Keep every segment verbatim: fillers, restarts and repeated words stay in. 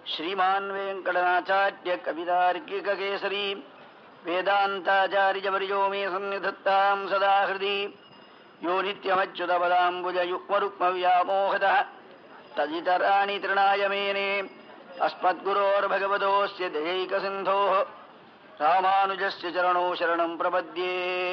श्रीमान् वेङ्कटनाचार्य कवितार्किककेसरी वेदान्ताचार्यवर्यो मे सन्निधत्तां सदा हृदि यो नित्यमच्युतपदाम्बुजयुग्मरुक्मव्यामोहतः तदितराणि तृणाय मेने अस्मद्गुरोर्भगवतोऽस्य दयैकसिन्धोः रामानुजस्य चरणौ शरणं प्रपद्ये।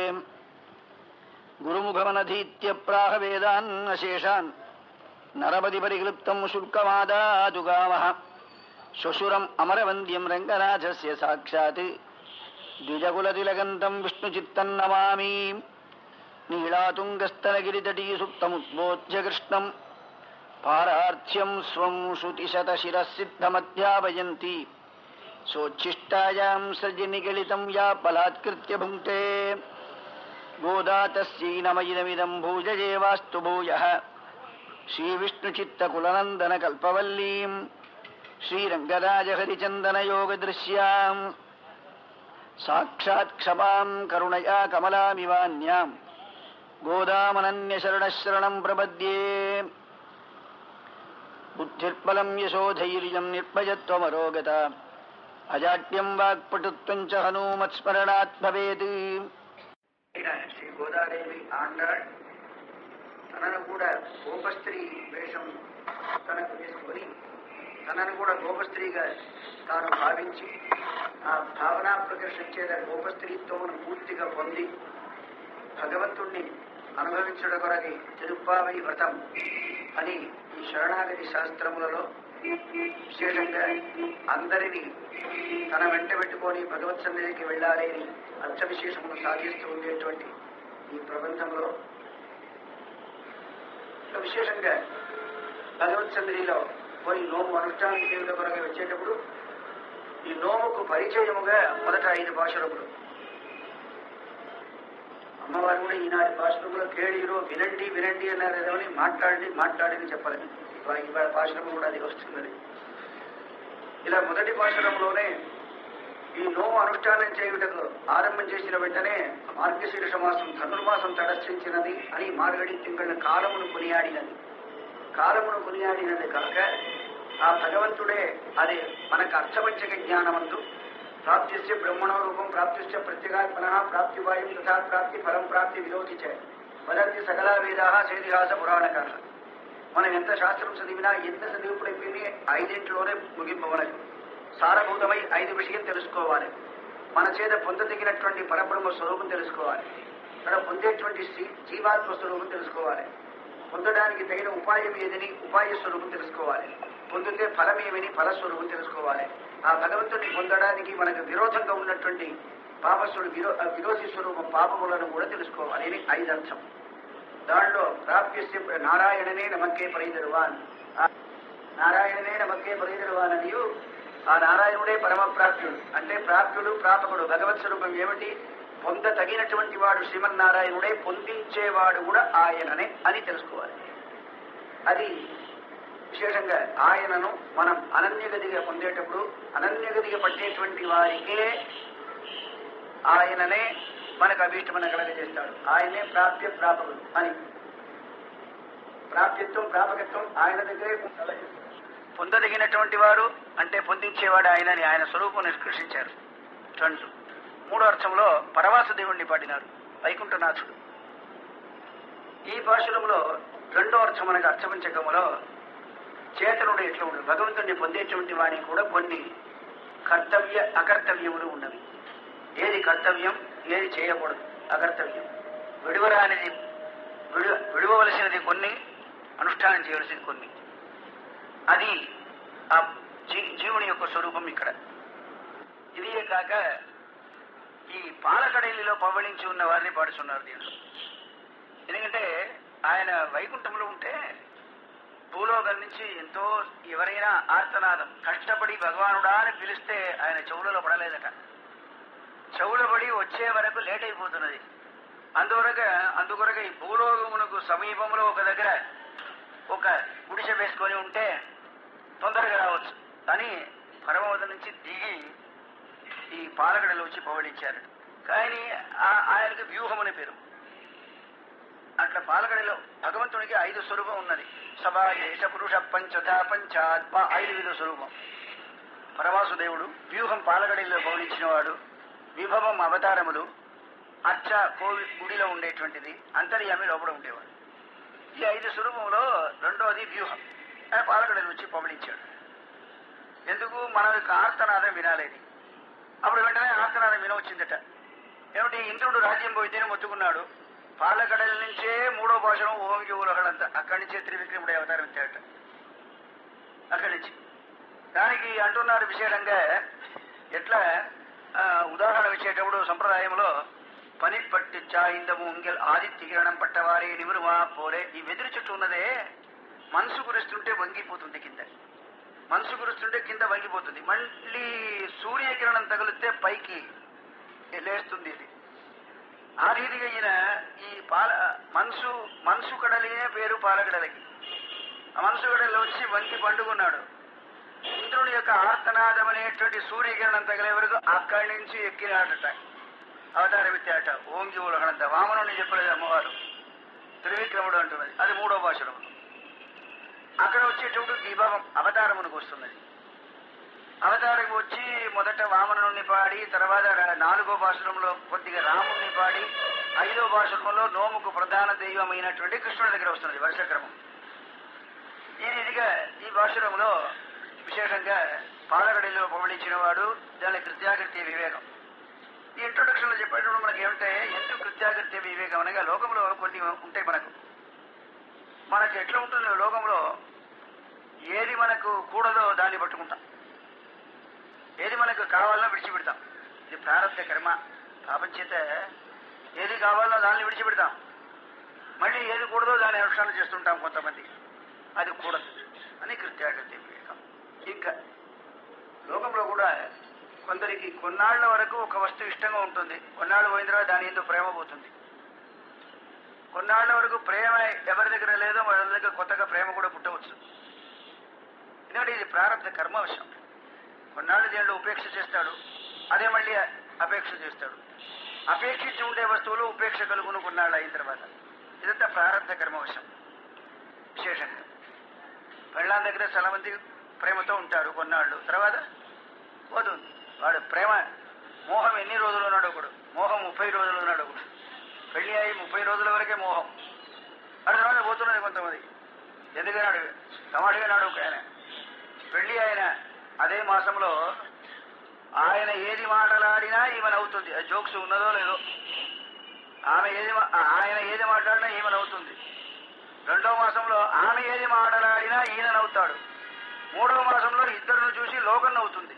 गुरुमुखमनधीत्य प्राह वेदान् अशेषान् नरपतिपरिक्लृप्तं शुल्कमादातु कामः श्वशुरम् अमरवन्द्यं रङ्गनाथस्य साक्षात् द्विजकुलतिलकन्तं विष्णुचित्तं नमामि। नीलातुङ्गस्तनगिरितटी सुप्तमुद्बोध्य कृष्णं पारार्थ्यं स्वं श्रुतिशतशिरःसिद्धमध्यापयन्ति सोच्छिष्टायां सृजनिगलितं या बलात्कृत्य भुङ्क्ते गोदा तस्यै नमयिदमिदं भूजयेवास्तु भूयः। श्रीविष्णुचित्तकुलनन्दनकल्पवल्लीं श्रीरङ्गराजहरिचन्दनयोगदृश्यां साक्षात् क्षमां करुणया कमलामिवान्यां गोदामनन्यशरणशरणं प्रपद्ये। बुद्धिर्बलं यशोधैर्यं निर्भयत्वमरोगता अजाड्यं वाक्पटुत्वं च हनूमत्स्मरणात् भवेत्। శ్రీ గోదాదేవి ఆండాళ్ తనను కూడా గోపస్త్రీ వేషం తనకు వేసుకొని తనను కూడా గోపస్త్రీగా తాను భావించి ఆ భావనా ప్రకర్షణ చేత గోపస్త్రీత్వమును పూర్తిగా పొంది భగవంతుణ్ణి అనుభవించడం కొరకి తిరుప్పావై వ్రతం అని ఈ శరణాగతి శాస్త్రములలో విశేషంగా అందరినీ తన వెంట పెట్టుకొని భగవత్ సన్నిధికి వెళ్ళాలి అని అర్థ విశేషమును సాధిస్తూ ఉండేటువంటి ఈ ప్రబంధంలో విశేషంగా భగవత్ సన్నిధిలో కొన్ని నోము అనుష్ఠానం చేయడం కొరకు వచ్చేటప్పుడు ఈ నోముకు పరిచయముగా మొదట ఐదు భాషలములు అమ్మవారు కూడా ఈనాటి భాషలములో కేళీరో వినండి వినండి అన్నారు ఏదోని మాట్లాడండి మాట్లాడని చెప్పాలని ఇవాళ భాషలము కూడా అది వస్తున్నది. ఇలా మొదటి భాషలంలోనే ఈ నోము అనుష్ఠానం చేయుటకు ఆరంభం చేసిన వెంటనే మార్గశీర్ష మాసం ధనుర్మాసం తటస్థించినది అని మార్గడి తింగళ్ళ కాలమును కొనియాడినది. కాలమును కొనియాడినది కాక ఆ భగవంతుడే అది మనకు అర్థపంచక జ్ఞానమందు ప్రాప్తిస్య బ్రహ్మణో రూపం ప్రాప్తిశ్చ ప్రత్యేగాత్మన ప్రాప్తి వాయుం తథా ప్రాప్తి ఫలం ప్రాప్తి విరోధి చ వదంతి సకల వేదా సేదిహాస పురాణకార. మనం ఎంత శాస్త్రం చదివినా ఎంత చదివిప్పుడైపోయింది ఐదింట్లోనే ముగింపవనది. సారభూతమై ఐదు విషయం తెలుసుకోవాలి. మన చేత పొందదగినటువంటి పరబ్రహ్మ స్వరూపం తెలుసుకోవాలి. ఇక్కడ పొందేటువంటి జీవాత్మ స్వరూపం తెలుసుకోవాలి. పొందడానికి తగిన ఉపాయం ఏదని ఉపాయ స్వరూపం తెలుసుకోవాలి. పొందితే ఫలం ఏమని ఫలస్వరూపం తెలుసుకోవాలి. ఆ భగవంతుడిని పొందడానికి మనకు విరోధంగా ఉన్నటువంటి పాపస్వరు విరో విరోధి స్వరూపం పాపములను కూడా తెలుసుకోవాలి అని ఐదు అర్థం. దాంట్లో ప్రాప్యస్య నారాయణనే నమక్కే పరిదరువాన్, నారాయణనే నమక్కే పరిదరువాన్ అని ఆ నారాయణుడే పరమ ప్రాప్తుడు. అంటే ప్రాప్తుడు ప్రాపకుడు భగవత్ స్వరూపం ఏమిటి? పొంద తగినటువంటి వాడు శ్రీమన్నారాయణుడే, పొందించేవాడు కూడా ఆయననే అని తెలుసుకోవాలి. అది విశేషంగా ఆయనను మనం అనన్యగతిగా పొందేటప్పుడు అనన్యగతిగా పట్టేటువంటి వారికే ఆయననే మనకు అభీష్టమని కలగజేస్తాడు. ఆయనే ప్రాప్య ప్రాపకుడు అని. ప్రాప్యత్వం ప్రాపకత్వం ఆయన దగ్గరే పొందదగినటువంటి వారు అంటే పొందించేవాడు ఆయనని ఆయన స్వరూపం నిష్కర్షించారు. రెండు మూడో అర్థంలో పరవాస దేవుణ్ణి పాడినాడు వైకుంఠనాథుడు. ఈ భాషలంలో రెండో అర్థం మనకు అర్థపంచకములో చేతనుడు ఎట్లా ఉండదు. భగవంతుడిని పొందేటువంటి వాడికి కూడా కొన్ని కర్తవ్య అకర్తవ్యములు ఉన్నవి. ఏది కర్తవ్యం ఏది చేయకూడదు అకర్తవ్యం. విడువరానిది విడు విడువవలసినది కొన్ని, అనుష్ఠానం చేయవలసింది కొన్ని. అది ఆ జీ జీవుని యొక్క స్వరూపం ఇక్కడ. ఇదే కాక ఈ పాలకడలిలో పవళించి ఉన్న వారిని పాడుతున్నారు దీంట్లో. ఎందుకంటే ఆయన వైకుంఠంలో ఉంటే భూలోకం నుంచి ఎంతో ఎవరైనా ఆర్తనాదం కష్టపడి భగవానుడా అని పిలిస్తే ఆయన చెవులలో పడలేదట. చెవుల పడి వచ్చే వరకు లేట్ అయిపోతున్నది. అందువరక అందుకొరక ఈ భూలోకమునకు సమీపంలో ఒక దగ్గర ఒక గుడిసె వేసుకొని ఉంటే తొందరగా రావచ్చు అని పరమవద నుంచి దిగి ఈ పాలగడలో వచ్చి పవళించారు. కానీ ఆయనకు వ్యూహం అనే పేరు. అట్లా పాలగడలో భగవంతునికి ఐదు స్వరూపం ఉన్నది. సభా దేశ పురుష పంచధ పంచాత్మ ఐదు విధ స్వరూపం. పరవాసుదేవుడు, వ్యూహం పాలగడిలో పౌలించినవాడు, విభవం అవతారములు, అర్చ కోవి గుడిలో ఉండేటువంటిది, అంతర్యామి లోపల ఉండేవాడు. ఈ ఐదు స్వరూపంలో రెండోది వ్యూహం. ఆయన పాలగడలు వచ్చి పౌలించాడు. ఎందుకు? మనం యొక్క ఆర్తనాదం వినాలేని. అప్పుడు వెంటనే ఆర్తనాదం వినవచ్చిందట. ఏమిటి? ఇంద్రుడు రాజ్యం పోయితేనే మొత్తుకున్నాడు. పాలగడల నుంచే మూడో భాషను ఓంగి ఊలగడంతా అక్కడి నుంచే త్రివిక్రముడు అవతారం ఇచ్చాడట. అక్కడి నుంచి దానికి అంటున్నారు విశేషంగా. ఎట్లా ఉదాహరణ ఇచ్చేటప్పుడు సంప్రదాయంలో పని పట్టిచ్చా ఇందము ఉంగెల్ ఆదిత్య కిరణం పట్టవారే నిమురువా పోలే. ఈ వెదురు చెట్టు ఉన్నదే మనసు కురుస్తుంటే వంగిపోతుంది కింద, మనసు కురుస్తుంటే కింద వంగిపోతుంది. మళ్ళీ సూర్యకిరణం తగిలితే పైకి లేస్తుంది. ఇది ఆ రీతిగా ఈయన ఈ పాల మనసు మనసు కడలే పేరు పాలగడలకి. ఆ మనసు కడలో వచ్చి వంగి పండుకున్నాడు. ఇంద్రుడి యొక్క ఆర్తనాదం అనేటువంటి సూర్యకిరణం తగిలే వరకు అక్కడి నుంచి ఎక్కినాడట, అవతారం ఎత్తాట. ఓంగి ఊలగడంత వామనుని చెప్పలేదు అమ్మవారు, త్రివిక్రముడు అంటున్నది. అది మూడో భాషలో. అక్కడ వచ్చేటప్పుడు విభవం అవతారమునికి వస్తున్నది. అవతారం వచ్చి మొదట వామనుని పాడి, తర్వాత నాలుగో భాషలంలో కొద్దిగా రాముణ్ణి పాడి, ఐదో భాషలంలో నోముకు ప్రధాన దైవమైనటువంటి కృష్ణుడి దగ్గర వస్తున్నది వర్షక్రమం. ఈ రీతిగా ఈ భాషలంలో విశేషంగా పాలగడిలో పవళించిన వాడు, దాని కృత్యాకృత్య వివేకం. ఈ ఇంట్రొడక్షన్ లో చెప్పేటప్పుడు మనకి ఏమిటంటే, ఎందుకు కృత్యాకృత్య వివేకం అనగా లోకంలో కొన్ని ఉంటాయి. మనకు మనకు ఎట్లా ఉంటుంది లోకంలో, ఏది మనకు కూడదో దాన్ని పట్టుకుంటాం, ఏది మనకు కావాలనో విడిచిపెడతాం. ఇది ప్రారంభ కర్మ. పాపం చేత ఏది కావాలనో దాన్ని విడిచిపెడతాం, మళ్ళీ ఏది కూడదో దాన్ని అనుష్ఠానం చేస్తుంటాం కొంతమంది. అది కూడదు అని కృత్యాకృత్య వివేకం. ఇంకా లోకంలో కూడా కొందరికి కొన్నాళ్ల వరకు ఒక వస్తువు ఇష్టంగా ఉంటుంది, కొన్నాళ్ళు పోయిన తర్వాత దాని ఎందుకు ప్రేమ పోతుంది. కొన్నాళ్ల వరకు ప్రేమ ఎవరి దగ్గర లేదో వాళ్ళ దగ్గర కొత్తగా ప్రేమ కూడా పుట్టవచ్చు. ఎందుకంటే ఇది ప్రారంభ కర్మ విషయం. కొన్నాళ్ళు దేంట్లో ఉపేక్ష చేస్తాడు, అదే మళ్ళీ అపేక్ష చేస్తాడు. అపేక్షించి ఉండే వస్తువులు ఉపేక్ష కలుగును కొన్నాళ్ళు అయిన తర్వాత. ఇదంతా ప్రారంభ కర్మ విషయం. విశేషంగా పెళ్ళాం దగ్గర చాలా మంది ప్రేమతో ఉంటారు కొన్నాళ్ళు, తర్వాత పోతుంది. వాడు ప్రేమ మోహం ఎన్ని రోజులు ఉన్నాడు ఒకడు, మోహం ముప్పై రోజులు ఉన్నాడు ఒకడు. పెళ్లి అయి ముప్పై రోజుల వరకే మోహం, అటు తర్వాత పోతున్నది కొంతమంది. ఎందుకన్నాడు టమాటగా నాడు ఒక ఆయన పెళ్లి ఆయన అదే మాసంలో ఆయన ఏది మాట్లాడినా ఈమెను అవుతుంది. అది జోక్స్ ఉన్నదో లేదో, ఆమె ఏది ఆయన ఏది మాట్లాడినా ఈమెను అవుతుంది. రెండో మాసంలో ఆమె ఏది మాట్లాడినా ఈయన నవ్వుతాడు. మూడవ మాసంలో ఇద్దరును చూసి లోకం నవ్వుతుంది.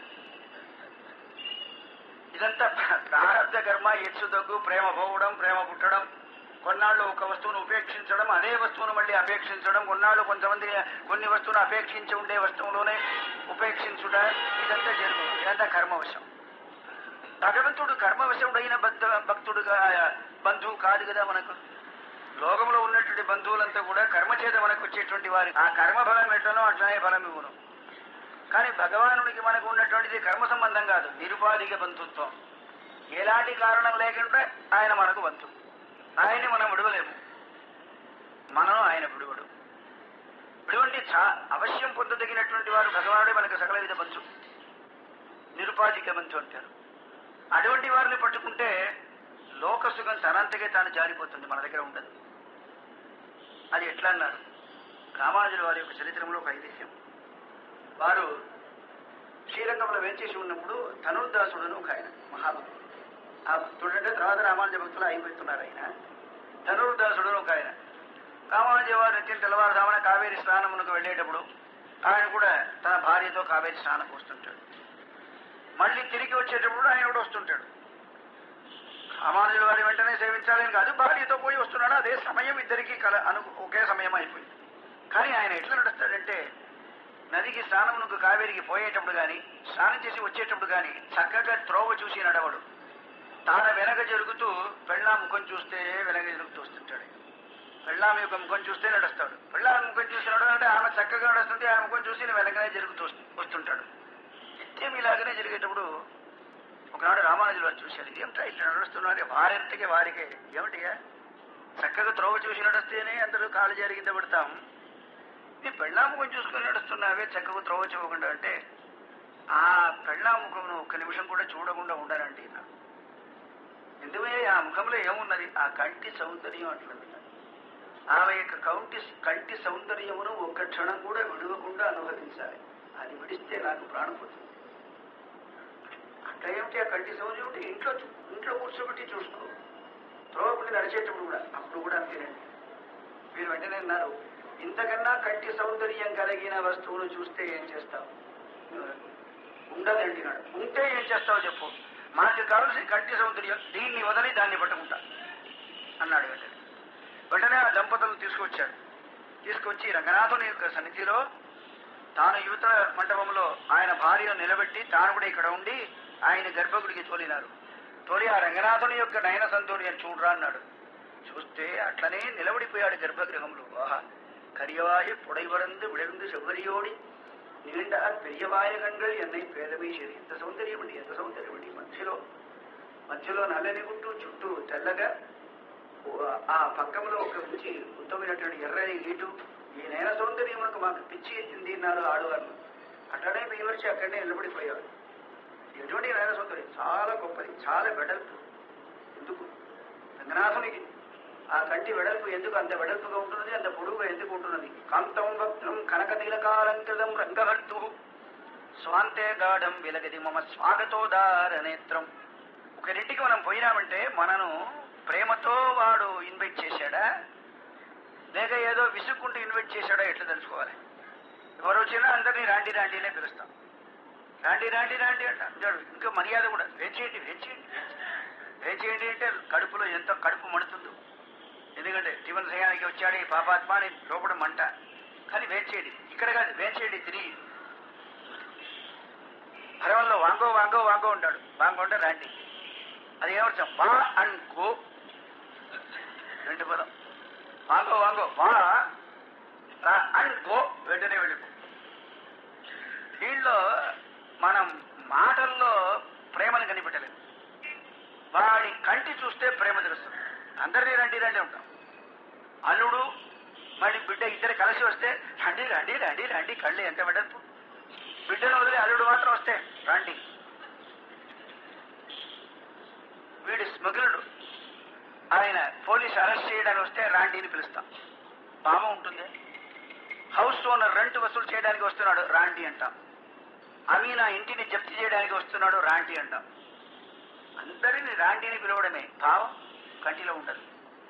ఇదంతా ప్రారంభ కర్మ. ఎచ్చు దగ్గు, ప్రేమ పోవడం, ప్రేమ పుట్టడం, కొన్నాళ్ళు ఒక వస్తువును ఉపేక్షించడం, అదే వస్తువును మళ్ళీ అపేక్షించడం, కొన్నాళ్ళు కొంతమంది కొన్ని వస్తువును అపేక్షించి ఉండే వస్తువులోనే ఉపేక్షించుట, ఇదంతా జరుగుతుంది. ఇదంతా కర్మవశం. భగవంతుడు కర్మవశుడైన భక్త భక్తుడుగా బంధువు కాదు కదా మనకు. లోకంలో ఉన్నటువంటి బంధువులంతా కూడా కర్మ చేత మనకు వచ్చేటువంటి వారి ఆ కర్మ ఫలం ఎట్లనో అట్లనే ఫలం ఇవ్వను. కానీ భగవానుడికి మనకు ఉన్నటువంటిది కర్మ సంబంధం కాదు, నిరుపాధిక బంధుత్వం. ఎలాంటి కారణం లేకుండా ఆయన మనకు బంధువు. ఆయన్ని మనం విడవలేము, మనం ఆయన విడువడు. ఇటువంటి చా అవశ్యం పొందదగినటువంటి వారు భగవానుడే మనకు సకల విధ బంధువు, నిరుపాధిక బంధు అంటారు. అటువంటి వారిని పట్టుకుంటే లోక సుఖం తనంతకే తాను జారిపోతుంది, మన దగ్గర ఉండదు. అది ఎట్లా అన్నారు రామానుజుల వారి యొక్క చరిత్రలో ఒక ఐతిహ్యం. వారు శ్రీరంగంలో వేంచేసి ఉన్నప్పుడు ధనుర్దాసుడును ఒక ఆయన మహాభక్తుడు. ఆ భక్తుడు అంటే తర్వాత రామానుజ భక్తులు అయిపోతున్నారు. ఆయన ధనుర్దాసుడును ఒక ఆయన. రామానుజ వారు నిత్యం తెల్లవారుజామున కావేరి స్నానమునకు వెళ్ళేటప్పుడు ఆయన కూడా తన భార్యతో కావేరి స్నానం వస్తుంటాడు. మళ్ళీ తిరిగి వచ్చేటప్పుడు ఆయన కూడా వస్తుంటాడు. రామానుజుల వారి వెంటనే సేవించాలని కాదు, భార్యతో పోయి వస్తున్నాడు. అదే సమయం ఇద్దరికి కల అను ఒకే సమయం అయిపోయింది. కానీ ఆయన ఎట్లా నడుస్తాడంటే, నదికి స్నానమునకు కావేరికి పోయేటప్పుడు కానీ స్నానం చేసి వచ్చేటప్పుడు కానీ చక్కగా త్రోవ చూసి నడవడు. తాను వెనక జరుగుతూ పెళ్ళాం ముఖం చూస్తే వెనక జరుగుతూ వస్తుంటాడు. పెళ్ళాం యొక్క ముఖం చూస్తే నడుస్తాడు. పెళ్ళాం ముఖం చూసి నడవాలంటే ఆమె చక్కగా నడుస్తుంది, ఆమె ముఖం చూసి వెనకనే జరుగుతూ వస్తుంటాడు. నిత్యం ఇలాగనే జరిగేటప్పుడు ఒకనాడు రామానుజులు వారు చూశారు. ఏమిటా ఇట్లా నడుస్తున్నారు, వారింటికి వారికే ఏమిటిగా చక్కగా త్రోవ చూసి నడుస్తేనే అందరూ కాలు జారి కింద పడతాం, నీ పెళ్ళాముఖం చూసుకుని నడుస్తున్నావే చక్కగా త్రోవ చూడకుండా అంటే, ఆ మహిళా ముఖమును ఒక్క నిమిషం కూడా చూడకుండా ఉండనండి నా ఎందుకే ఆ ముఖంలో ఏమున్నది ఆ కంటి సౌందర్యం అట్లుంది ఆమె యొక్క కంటి కంటి సౌందర్యమును ఒక్క క్షణం కూడా విడవకుండా అనుభవించాలి అది విడిస్తే నాకు ప్రాణం పోతుంది అట్లా ఏమిటి ఆ కంటి సౌందర్యం ఉంటే ఇంట్లో ఇంట్లో కూర్చోబెట్టి చూసుకో త్రోవపడి నడిచేటప్పుడు కూడా అప్పుడు కూడా అంతేనండి మీరు వెంటనే అన్నారు ఇంతకన్నా కంటి సౌందర్యం కలిగిన వస్తువును చూస్తే ఏం చేస్తావు ఉండదండి నాడు ఉంటే ఏం చేస్తావు చెప్పు మనకి కావాల్సిన కంటి సౌందర్యం దీన్ని వదిలి దాన్ని పట్టుకుంటా అన్నాడు వెంటనే వెంటనే ఆ దంపతులను తీసుకొచ్చాడు తీసుకొచ్చి రంగనాథుని యొక్క సన్నిధిలో తాను యువత మండపంలో ఆయన భార్యను నిలబెట్టి తాను కూడా ఇక్కడ ఉండి ఆయన గర్భగుడికి తోలినారు తోలి ఆ రంగనాథుని యొక్క నయన సౌందర్యం చూడరా అన్నాడు చూస్తే అట్లనే నిలబడిపోయాడు గర్భగృహంలో ఆహా కరియవాయి పుడైవరందు విడருந்து செவ்வரியோடி நீண்ட பெரியவாய கண்கள் என்னை పేదమీ శరీ ఎంత సౌందర్యం అండి ఎంత సౌందర్యం అండి మధ్యలో మధ్యలో నల్లని గుట్టు చుట్టూ తెల్లగా ఆ పక్కములో ఒక మంచి ఉత్తమైనటువంటి ఎర్రని గీటు ఈ నేల సౌందర్యమునకు మాకు పిచ్చి ఎత్తింది అన్నారు ఆడవారు అట్లనే మీవర్చి అక్కడనే నిలబడిపోయాడు ఎటువంటి నేల సౌందర్యం చాలా గొప్పది చాలా వెడల్పు ఎందుకు రంగనాథునికి ఆ కంటి వెడల్పు ఎందుకు అంత వెడల్పుగా ఉంటున్నది అంత పొడుగుగా ఎందుకు ఉంటున్నది కాంతం భక్తం కనక తిలకాలంకృతం రంగభర్తు స్వాంతే గాఢం విలగది మమ స్వాగతోదార నేత్రం ఒకరింటికి మనం పోయినామంటే మనను ప్రేమతో వాడు ఇన్వైట్ చేశాడా లేక ఏదో విసుక్కుంటూ ఇన్వైట్ చేశాడా ఎట్లా తెలుసుకోవాలి ఎవరు వచ్చినా అందరినీ రాండి రాండినే పిలుస్తాం రాండి రాండి రాండి అంటాడు ఇంకా మర్యాద కూడా వేచేయండి వేచేయండి వేచేయండి అంటే కడుపులో ఎంత కడుపు మడుతుందో ఎందుకంటే టిఫిన్ చేయడానికి వచ్చాడు ఈ పాపాత్మ అని లోపల మంట కానీ వేచేయండి ఇక్కడ కాదు వేచేయండి తిరిగి భరవంలో వాంగో వాంగో వాంగో ఉంటాడు వాంగో అంటే రాండి అది ఏమర్థం వా అండ్ గో రెండు పదం వాంగో వాంగో వా అండ్ గో వెంటనే వెళ్ళిపో దీనిలో మనం మాటల్లో ప్రేమను కనిపెట్టలేదు వాడి కంటి చూస్తే ప్రేమ తెలుస్తుంది అందరినీ రండి రండి ఉంటాం అల్లుడు మళ్ళీ బిడ్డ ఇద్దరు కలిసి వస్తే రండి రండి రండి రండి కళ్ళు ఎంత వెడల్పు బిడ్డను వదిలి అల్లుడు మాత్రం వస్తే రండి వీడి స్మగ్లడు ఆయన పోలీసు అరెస్ట్ చేయడానికి వస్తే రాండిని పిలుస్తాం పాము ఉంటుంది హౌస్ ఓనర్ రెంట్ వసూలు చేయడానికి వస్తున్నాడు రాండి అంటాం అమీనా ఇంటిని జప్తి చేయడానికి వస్తున్నాడు రాండి అంటాం అందరినీ రాండిని పిలవడమే భావం కంటిలో ఉండదు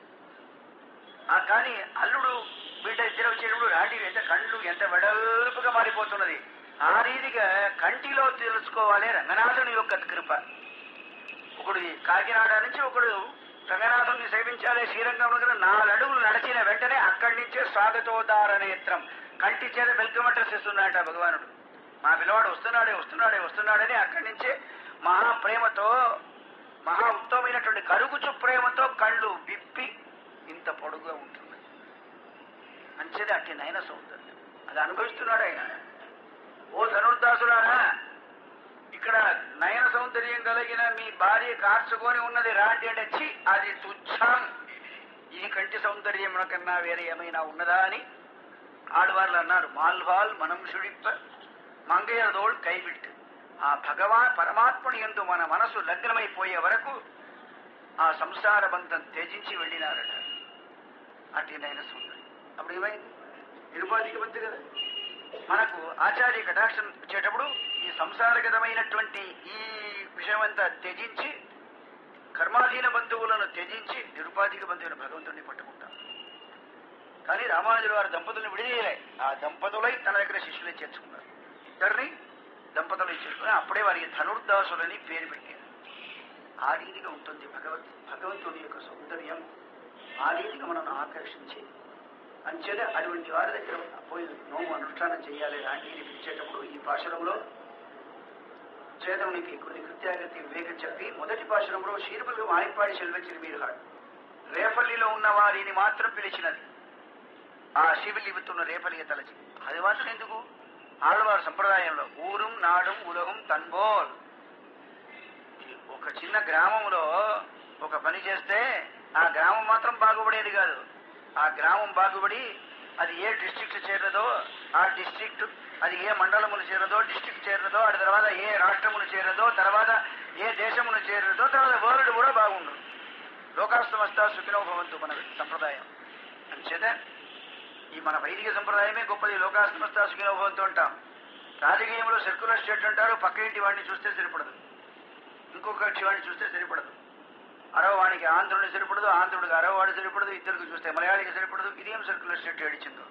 కానీ అల్లుడు బిడ్డ ఇద్దరు వచ్చేటప్పుడు రాండి ఎంత కళ్ళు ఎంత వెడల్పుగా మారిపోతున్నది ఆ రీతిగా కంటిలో తెలుసుకోవాలి రంగనాథుని యొక్క కృప ఒకడు కాకినాడ నుంచి ఒకడు రంగనాథుని సేవించాలి శ్రీరంగంలో నాలుగు అడుగులు నడిచిన వెంటనే అక్కడి నుంచే స్వాగతోదార నేత్రం కంటి చేత వెల్కమ్ అడ్రస్ ఇస్తున్నాడట భగవానుడు మా పిల్లవాడు వస్తున్నాడే వస్తున్నాడే వస్తున్నాడని అక్కడి నుంచే మహా ప్రేమతో మహా ఉత్తమమైనటువంటి కరుగుచు ప్రేమతో కళ్ళు విప్పి ఇంత పొడుగుగా ఉంటుంది మంచిది అట్టి నయన సౌందర్యం అది అనుభవిస్తున్నాడు ఆయన ఓ ధనుర్దాసులారా ఇక్కడ నయన సౌందర్యం కలిగిన మీ భార్య కార్చుకొని ఉన్నది రాండి అంటే చి అది తుచ్చం ఈ కంటి సౌందర్యం కన్నా వేరే ఏమైనా ఉన్నదా అని ఆడవాళ్ళు అన్నారు మాల్వాల్ మనం సుడిప్ప మంగయ్యదోళ్ కైవిట్టు ఆ భగవాన్ పరమాత్ముని యందు మన మనసు లగ్నమైపోయే వరకు ఆ సంసార బంధం త్యజించి వెళ్ళినారట అట్టి నయన సౌందర్యం అప్పుడు ఏమైంది నిరుపాధిక బంధు కదా మనకు ఆచార్య కటాక్షం వచ్చేటప్పుడు ఈ సంసారగతమైనటువంటి ఈ విషయమంతా త్యజించి కర్మాధీన బంధువులను త్యజించి నిరుపాధిక బంధువులను భగవంతుడిని పట్టుకుంటాం కానీ రామానుజులు వారి దంపతులను విడిచేయలే ఆ దంపతులై తన దగ్గర శిష్యులే చేర్చుకున్నారు ఇద్దరిని దంపతులు చేసుకుని అప్పుడే వారికి ధనుర్దాసులని పేరు పెట్టారు ఆ రీతిగా ఉంటుంది భగవత్ భగవంతుడి యొక్క సౌందర్యం ఆ రీతిగా మనల్ని ఆకర్షించి అంచేదే అటువంటి వారి దగ్గర పోయి నోము అనుష్ఠానం చేయాలి రాంటిని పిలిచేటప్పుడు ఈ పాశురంలో చేతమునికి కొన్ని కృత్యాగతి వివేకం చెప్పి మొదటి పాశురంలో శీర్పులు మానిపాడి సెల్వచ్చిరి మీరుహాడు రేపల్లిలో ఉన్న వారిని మాత్రం పిలిచినది ఆ శివులు ఇవ్వుతున్న రేపల్లిగా తలచి అది మాత్రం ఎందుకు ఆళ్వారు సంప్రదాయంలో ఊరుం నాడుం ఉలగం తన్బోల్ ఒక చిన్న గ్రామంలో ఒక పని చేస్తే ఆ గ్రామం మాత్రం బాగుపడేది కాదు ఆ గ్రామం బాగుపడి అది ఏ డిస్ట్రిక్ట్ చేరదో ఆ డిస్ట్రిక్ట్ అది ఏ మండలములు చేరదో, డిస్టిక్ చేరదో, ఆ తర్వాత ఏ రాష్ట్రములు చేరదో, తర్వాత ఏ దేశములు చేరదో, తర్వాత వరల్డ్ కూడా బాగుండు. లోకాస్తమస్త సుఖినో భవంతు మన సంప్రదాయం. అంచేత ఈ మన వైదిక సంప్రదాయమే గొప్పది. లోకాస్తమస్త సుఖినో భవంతు అంటాం. రాజకీయంలో సర్క్యులర్ స్టేట్ అంటారు. పక్క ఇంటి వాడిని చూస్తే సరిపడదు, ఇంకొక కక్షి వాడిని చూస్తే సరిపడదు. అరవవాడికి ఆంధ్రుడిని సరిపడదు, ఆంధ్రుడికి అరవవాడు సరిపడదు, ఇద్దరికి చూస్తే మలయాళికి సరిపడదు. ఇదేం సర్క్యులర్ స్టేట్ ఏడిచిందో.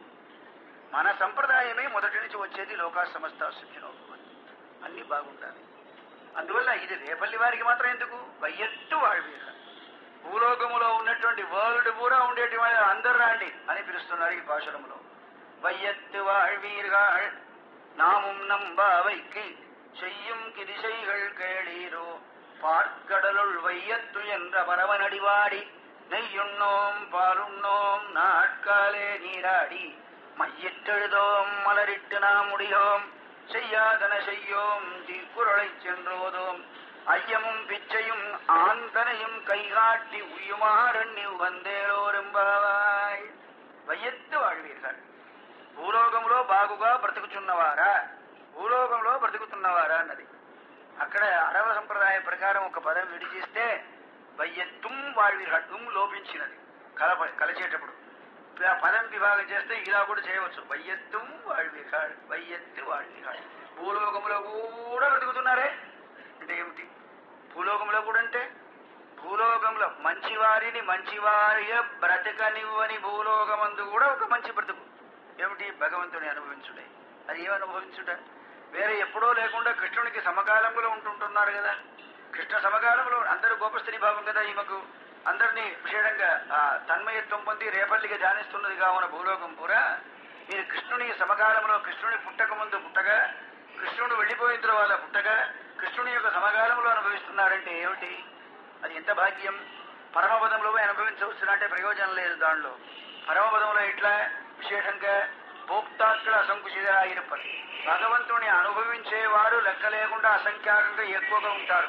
మన సంప్రదాయమే మొదటి నుంచి వచ్చేది లోకా సమస్త సుఖినో భవంతు, అన్ని బాగుండాలి. అందువల్ల ఇది రేపల్లి వారికి మాత్రం ఎందుకు, వయ్యత్తు வாழ்வீர்கள். భూలోకములో ఉన్నటువంటి వరల్డ్ పూరా ఉండేటి వాళ్ళు అందరు రాండి అని పిలుస్తున్నారు ఈ భాషణంలో. వయ్యత్తు வாழ்வீர்கள் நாமும் நம்பாவைக்கு செய்யும் கிதிசைகள் கேளீரோ பார்க்கடலுள் வையத்து என்ற பரவனடிவாடி நெய்யுண்ணோம் பாலுண்ணோம் நாட்காலே நீராடி மையிட்டெழுதோம் மலரிட்டு நாம் முடியோம் செய்யாதன செய்யோம் தீக்குறளை சென்றோதோம் ஐயமும் பிச்சையும் ஆந்தனையும் கைகாட்டி உயுமாறண்ணி வந்தேளோరెంబావాయ్. వయ్యత్తు வாழ்వீர்கள். భూలోకంలో బాగుగా బ్రతుకుచున్నవారా, భూలోకంలో బ్రతుకుతున్నవారా అన్నది. అక్కడ అరవ సంప్రదాయ ప్రకారం ఒక పదం విడిచిస్తే వయ్యత్తుం வாழ்వீர்கள், తుం లోపించినది కలప కలచేటప్పుడు. పదం విభాగం చేస్తే ఇలా కూడా చేయవచ్చు. వయ్యత్తుం வாழ்వீர்கள், వయ్యత్తు வாழ்వீர்கள். భూలోకంలో కూడా బ్రతుకుతున్నారే అంటే ఏమిటి? భూలోకంలో కూడా అంటే భూలోకంలో మంచివారిని మంచివారిగా బ్రతకనివ్వని భూలోకమందు కూడా ఒక మంచి బ్రతుకు ఏమిటి? భగవంతుని అనుభవించుడే. అది ఏమనుభవించుట? వేరే ఎప్పుడో లేకుండా కృష్ణునికి సమకాలంలో ఉంటుంటున్నారు కదా. కృష్ణ సమకాలంలో అందరూ గోపస్థిని భావం కదా ఈమెకు. అందరినీ విశేషంగా తన్మయత్వం పొంది రేపల్లిగా ధ్యానిస్తున్నది కావున భూలోకం పూరా. మీరు కృష్ణుని సమకాలంలో, కృష్ణుని పుట్టక ముందు పుట్టగా, కృష్ణుడు వెళ్ళిపోయిన తర్వాత పుట్టగా, కృష్ణుని యొక్క సమకాలంలో అనుభవిస్తున్నారంటే ఏమిటి? అది ఎంత భాగ్యం! పరమపదంలో అనుభవించవచ్చునంటే ప్రయోజనం లేదు దానిలో. పరమపదంలో ఇట్లా విశేషంగా భోక్తాత్తుల అసంకుచితంగా అయినప్పటి భగవంతుని అనుభవించేవారు లెక్క లేకుండా అసంఖ్యాకంగా ఎక్కువగా ఉంటారు.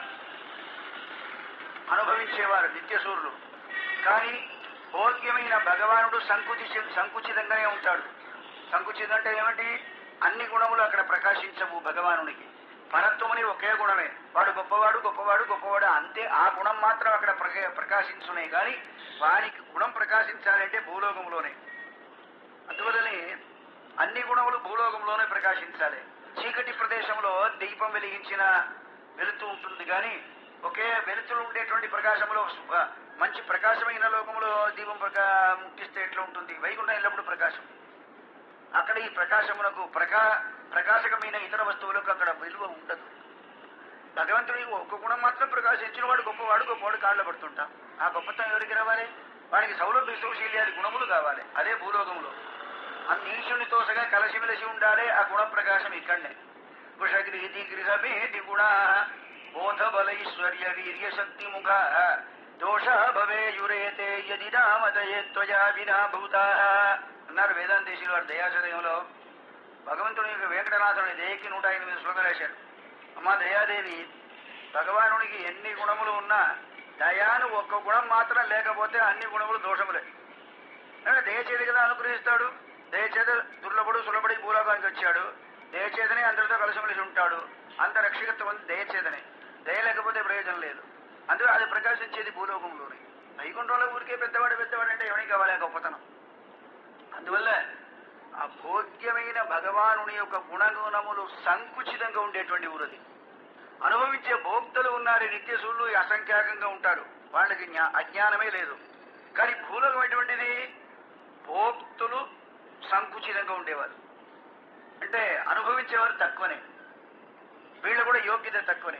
అనుభవించేవారు నిత్యసూరులు. కానీ భోగ్యమైన భగవానుడు సంకుచి సంకుచితంగానే ఉంటాడు. సంకుచితం అంటే ఏమిటి? అన్ని గుణములు అక్కడ ప్రకాశించవు భగవానునికి. పరత్వముని ఒకే గుణమే. వాడు గొప్పవాడు గొప్పవాడు గొప్పవాడు అంతే. ఆ గుణం మాత్రం అక్కడ ప్రకాశించునే కానీ వానికి గుణం ప్రకాశించాలంటే భూలోకంలోనే. అందువల్లనే అన్ని గుణములు భూలోకంలోనే ప్రకాశించాలి. చీకటి ప్రదేశంలో దీపం వెలిగించిన వెలుతూ ఉంటుంది కానీ ఒకే వెలుతులు ఉండేటువంటి ప్రకాశంలో మంచి ప్రకాశమైన లోకంలో దీపం ప్రకా ముట్టిస్తే ఎట్లా ఉంటుంది? వైకుంఠం ఎల్లప్పుడు ప్రకాశం. అక్కడ ఈ ప్రకాశమునకు ప్రకా ప్రకాశకమైన ఇతర వస్తువులకు అక్కడ విలువ ఉండదు. భగవంతుడి ఒక గుణం మాత్రం ప్రకాశించిన వాడు గొప్పవాడు గొప్పవాడు కాళ్ళ పడుతుంటాం. ఆ గొప్పతనం ఎవరికి రావాలి? వాడికి సౌలభ్య సౌశీల్యాది గుణములు కావాలి. అదే భూలోకంలో. అన్ని ఈశ్వరుని తోసగా కలసి మెలసి ఉండాలి. ఆ గుణ ప్రకాశం ఇక్కడనే. వృషగృహి గృహమేటి గుణ బోధ బలైశ్వర్య వీర్య శక్తి ముఖ దోష భవేయురేతే యది నామదయే త్వయా వినా భూతా అన్నారు వేదాంతేశులు వారు దయాచదయంలో. భగవంతుని యొక్క వెంకటనాథుని దయకి నూట ఎనిమిది శ్లోకాలు వేశారు. అమ్మ దయాదేవి, భగవానునికి ఎన్ని గుణములు ఉన్నా దయాను ఒక్క గుణం మాత్రం లేకపోతే అన్ని గుణములు దోషములే. దయచేది కదా అనుగ్రహిస్తాడు. దయచేత దుర్లభుడు సులభడి భూలోకానికి వచ్చాడు. దయచేతనే అందరితో కలిసిమెలిసి ఉంటాడు. అంత రక్షకత్వం ఉంది దయచేతనే. దయ లేకపోతే ప్రయోజనం లేదు. అందులో అది ప్రకాశించేది భూలోకంలోనే. వైకుంఠంలో ఊరికే పెద్దవాడు పెద్దవాడు అంటే ఎవరికి కావాలి గొప్పతనం. అందువల్ల ఆ భోగ్యమైన భగవానుని యొక్క గుణగుణములు సంకుచితంగా ఉండేటువంటి ఊరది. అనుభవించే భోక్తలు ఉన్నారు నిత్యసూళ్ళు అసంఖ్యాకంగా ఉంటారు. వాళ్ళకి అజ్ఞానమే లేదు. కానీ భూలోకం ఎటువంటిది? భోక్తులు సంకుచితంగా ఉండేవారు. అంటే అనుభవించేవారు తక్కువనే. వీళ్ళు కూడా యోగ్యత తక్కువనే.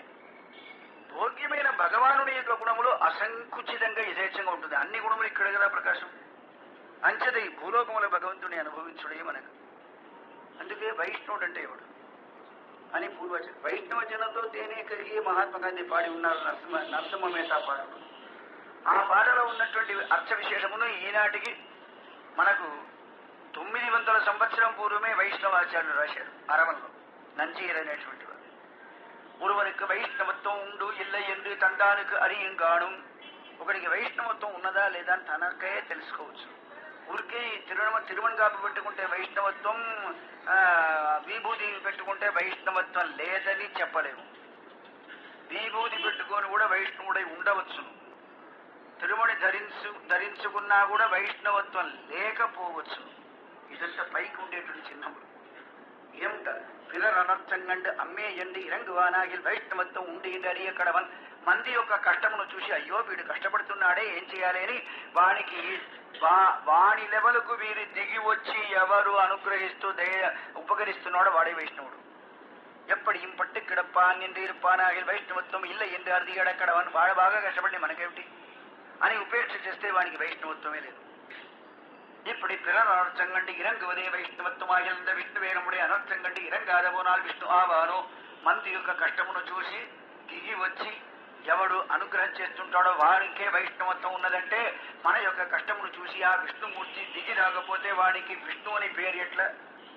భోగ్యమైన భగవానుని యొక్క గుణములు అసంకుచితంగా యథేచ్ఛంగా ఉంటుంది. అన్ని గుణములు ఇక్కడ కదా ప్రకాశం. అంచేత ఈ భూలోకముల భగవంతుని అనుభవించుడే మనకు. అందుకే వైష్ణవుడు అంటే ఎవడు అని పూర్వచనం. వైష్ణవ జనంతో తేనే కలిగి మహాత్మా గాంధీ పాడి ఉన్నారు నరసింహ నరసింహ మేతా పాటలు. ఆ పాటలో ఉన్నటువంటి అర్థ విశేషమును ఈనాటికి మనకు తొమ్మిది వందల సంవత్సరం పూర్వమే వైష్ణవాచార్యులు రాశారు అరవంలో. నంజీర్ అనేటువంటి వారు. ஒருவனுக்கு వైష్ణవత్వం ఉండు இல்லை என்று தந்தானுக்கு அறியும் காணும். ఒకడికి వైష్ణవత్వం ఉన్నదా లేదా అని తనకే తెలుసుకోవచ్చు. ఊరికే తిరుమ తిరుమణగాపు పెట్టుకుంటే వైష్ణవత్వం, విభూతి పెట్టుకుంటే వైష్ణవత్వం లేదని చెప్పలేము. విభూతి పెట్టుకొని కూడా వైష్ణవుడై ఉండవచ్చును. తిరుమణి ధరించు ధరించుకున్నా కూడా వైష్ణవత్వం లేకపోవచ్చు. ఇదంతా పైకి ఉండేటువంటి చిహ్నములు. ఏమిట పిల్లర్ అనర్థం కంటే అమ్మే ఎండి ఇరంగువానాగిల్ వైష్ణవత్వం ఉండి అడిగే కడవన్ మంది యొక్క కష్టమును చూసి అయ్యో వీడు కష్టపడుతున్నాడే ఏం చేయాలి అని వానికి వాణి లెవెలకు వీరి దిగి వచ్చి ఎవరు అనుగ్రహిస్తూ దయ ఉపకరిస్తున్నాడో వాడే వైష్ణవుడు. எப்படியும் பட்டு கிடப்பான் என்று இருப்பானாகில் వైష్ణవత్వం ఇల్ల ఎందు అర్దిగడక్కడవన్ వాడు బాగా కష్టపడి మనకేమిటి అని ఉపేక్ష చేస్తే వానికి వైష్ణవత్వమే లేదు. இப்படி பிறர் அனர்த்தம் கண்டு இறங்குவதே வைஷ்ணவத்துவாக இருந்த விஷ்ணுவே நம்முடைய అనర్థం కంటే ఇరంగాద పోనాలు విష్ణు ఆవాను మంది యొక్క కష్టమును చూసి దిగి వచ్చి ఎవడు అనుగ్రహం చేస్తుంటాడో వాడికే వైష్ణవత్వం ఉన్నదంటే మన యొక్క కష్టమును చూసి ఆ విష్ణుమూర్తి దిగి రాకపోతే వాడికి విష్ణు అని పేరు ఎట్లా?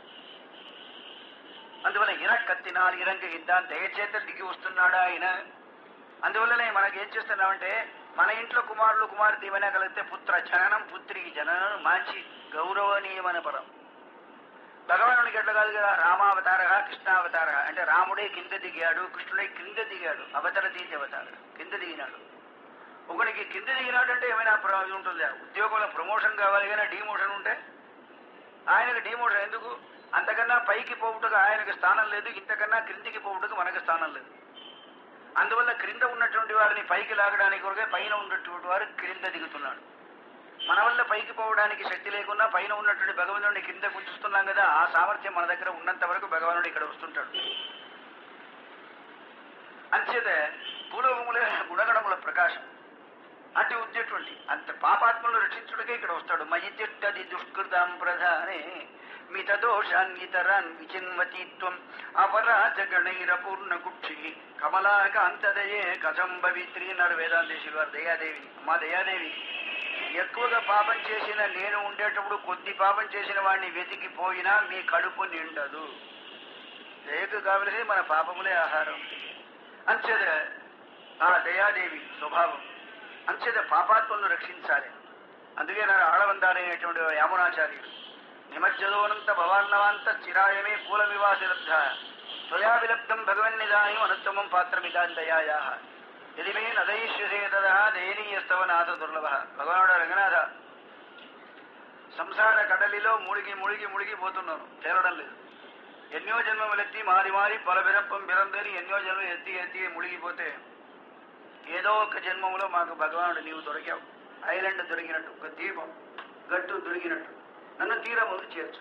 అందువల్ల ఇరక్కత్తినాలు ఇరంగిద్దాన్ దయచేత దిగి వస్తున్నాడా ఆయన. అందువల్లనే మనకేం చేస్తున్నామంటే మన ఇంట్లో కుమారులు కుమార్తె ఏమైనా కలిగితే పుత్ర జననం పుత్రికి జననం మంచి గౌరవనీయమైన పదం. భగవానుడికి ఎట్లా కాదు కదా, రామావతార కృష్ణావతార అంటే రాముడే కింద దిగాడు, కృష్ణుడే కింద దిగాడు, అవతర తీసి అవతార కింద దిగినాడు. ఒకనికి కింద దిగినాడు అంటే ఏమైనా ఉంటుంది, ఉద్యోగంలో ప్రమోషన్ కావాలి కానీ డిమోషన్ ఉంటే ఆయనకు డిమోషన్ ఎందుకు? అంతకన్నా పైకి పోవుటకు ఆయనకు స్థానం లేదు, ఇంతకన్నా క్రిందికి పోవుటకు మనకు స్థానం లేదు. అందువల్ల క్రింద ఉన్నటువంటి వారిని పైకి లాగడానికి కొరకే పైన ఉన్నటువంటి వారు క్రింద దిగుతున్నాడు. మన వల్ల పైకి పోవడానికి శక్తి లేకున్నా పైన ఉన్నటువంటి భగవంతుడిని కింద ఉంచుతున్నాం కదా, ఆ సామర్థ్యం మన దగ్గర ఉన్నంత వరకు భగవానుడు ఇక్కడ వస్తుంటాడు. అంచేత భూలోకముల గుణగణముల ప్రకాశం అంటే వచ్చేటువంటి అంత పాపాత్మలను రక్షించుడికే ఇక్కడ వస్తాడు. మయి తిట్టది దుష్కృతాం ప్రధానే మిత దోషాన్నితరాన్ విచిన్వతీత్వం అపరాజగణైరపూర్ణ కుక్షి కమలాకాంతదయే కథంభవిత్రి అన్నారు వేదాంతేశ్వరి వారు. దయాదేవి మా దయాదేవి ఎక్కువగా పాపం చేసిన నేను ఉండేటప్పుడు కొద్ది పాపం చేసిన వాడిని వెతికిపోయినా మీ కడుపు నిండదు. దయకు కావలసి మన పాపములే ఆహారం. అంచేత ఆ దయాదేవి స్వభావం. అంచేత పాపాత్మలను రక్షించాలి. అందుకే నా ఆడవందారైనటువంటి యామునాచార్యుడు నిమజ్జదోనంత భవాన్నవాంత చిరాయమే పూల వివాసి లబ్ధ త్వయా విలబ్ధం భగవన్నిదాయం అనుత్తమం పాత్రమిదాన్ దయాయా ఇది మే నదయిష్యసే తదా దయనీయస్తవ నాథ దుర్లభ. భగవానుడు రంగనాథ సంసార కడలిలో ముడిగి ముడిగి ముడిగి పోతున్నాను, తేలడం లేదు. ఎన్నో జన్మములెత్తి మారి మారి పలబెరప్పం బిరందని ఎన్నో జన్మలు ఎత్తి ఎత్తి ముడిగిపోతే ఏదో ఒక జన్మములో మాకు భగవానుడు నీవు దొరికావు. ఐలాండ్ దొరికినట్టు, ఒక దీపం గట్టు దొరికినట్టు నన్ను తీరములకు చేర్చు.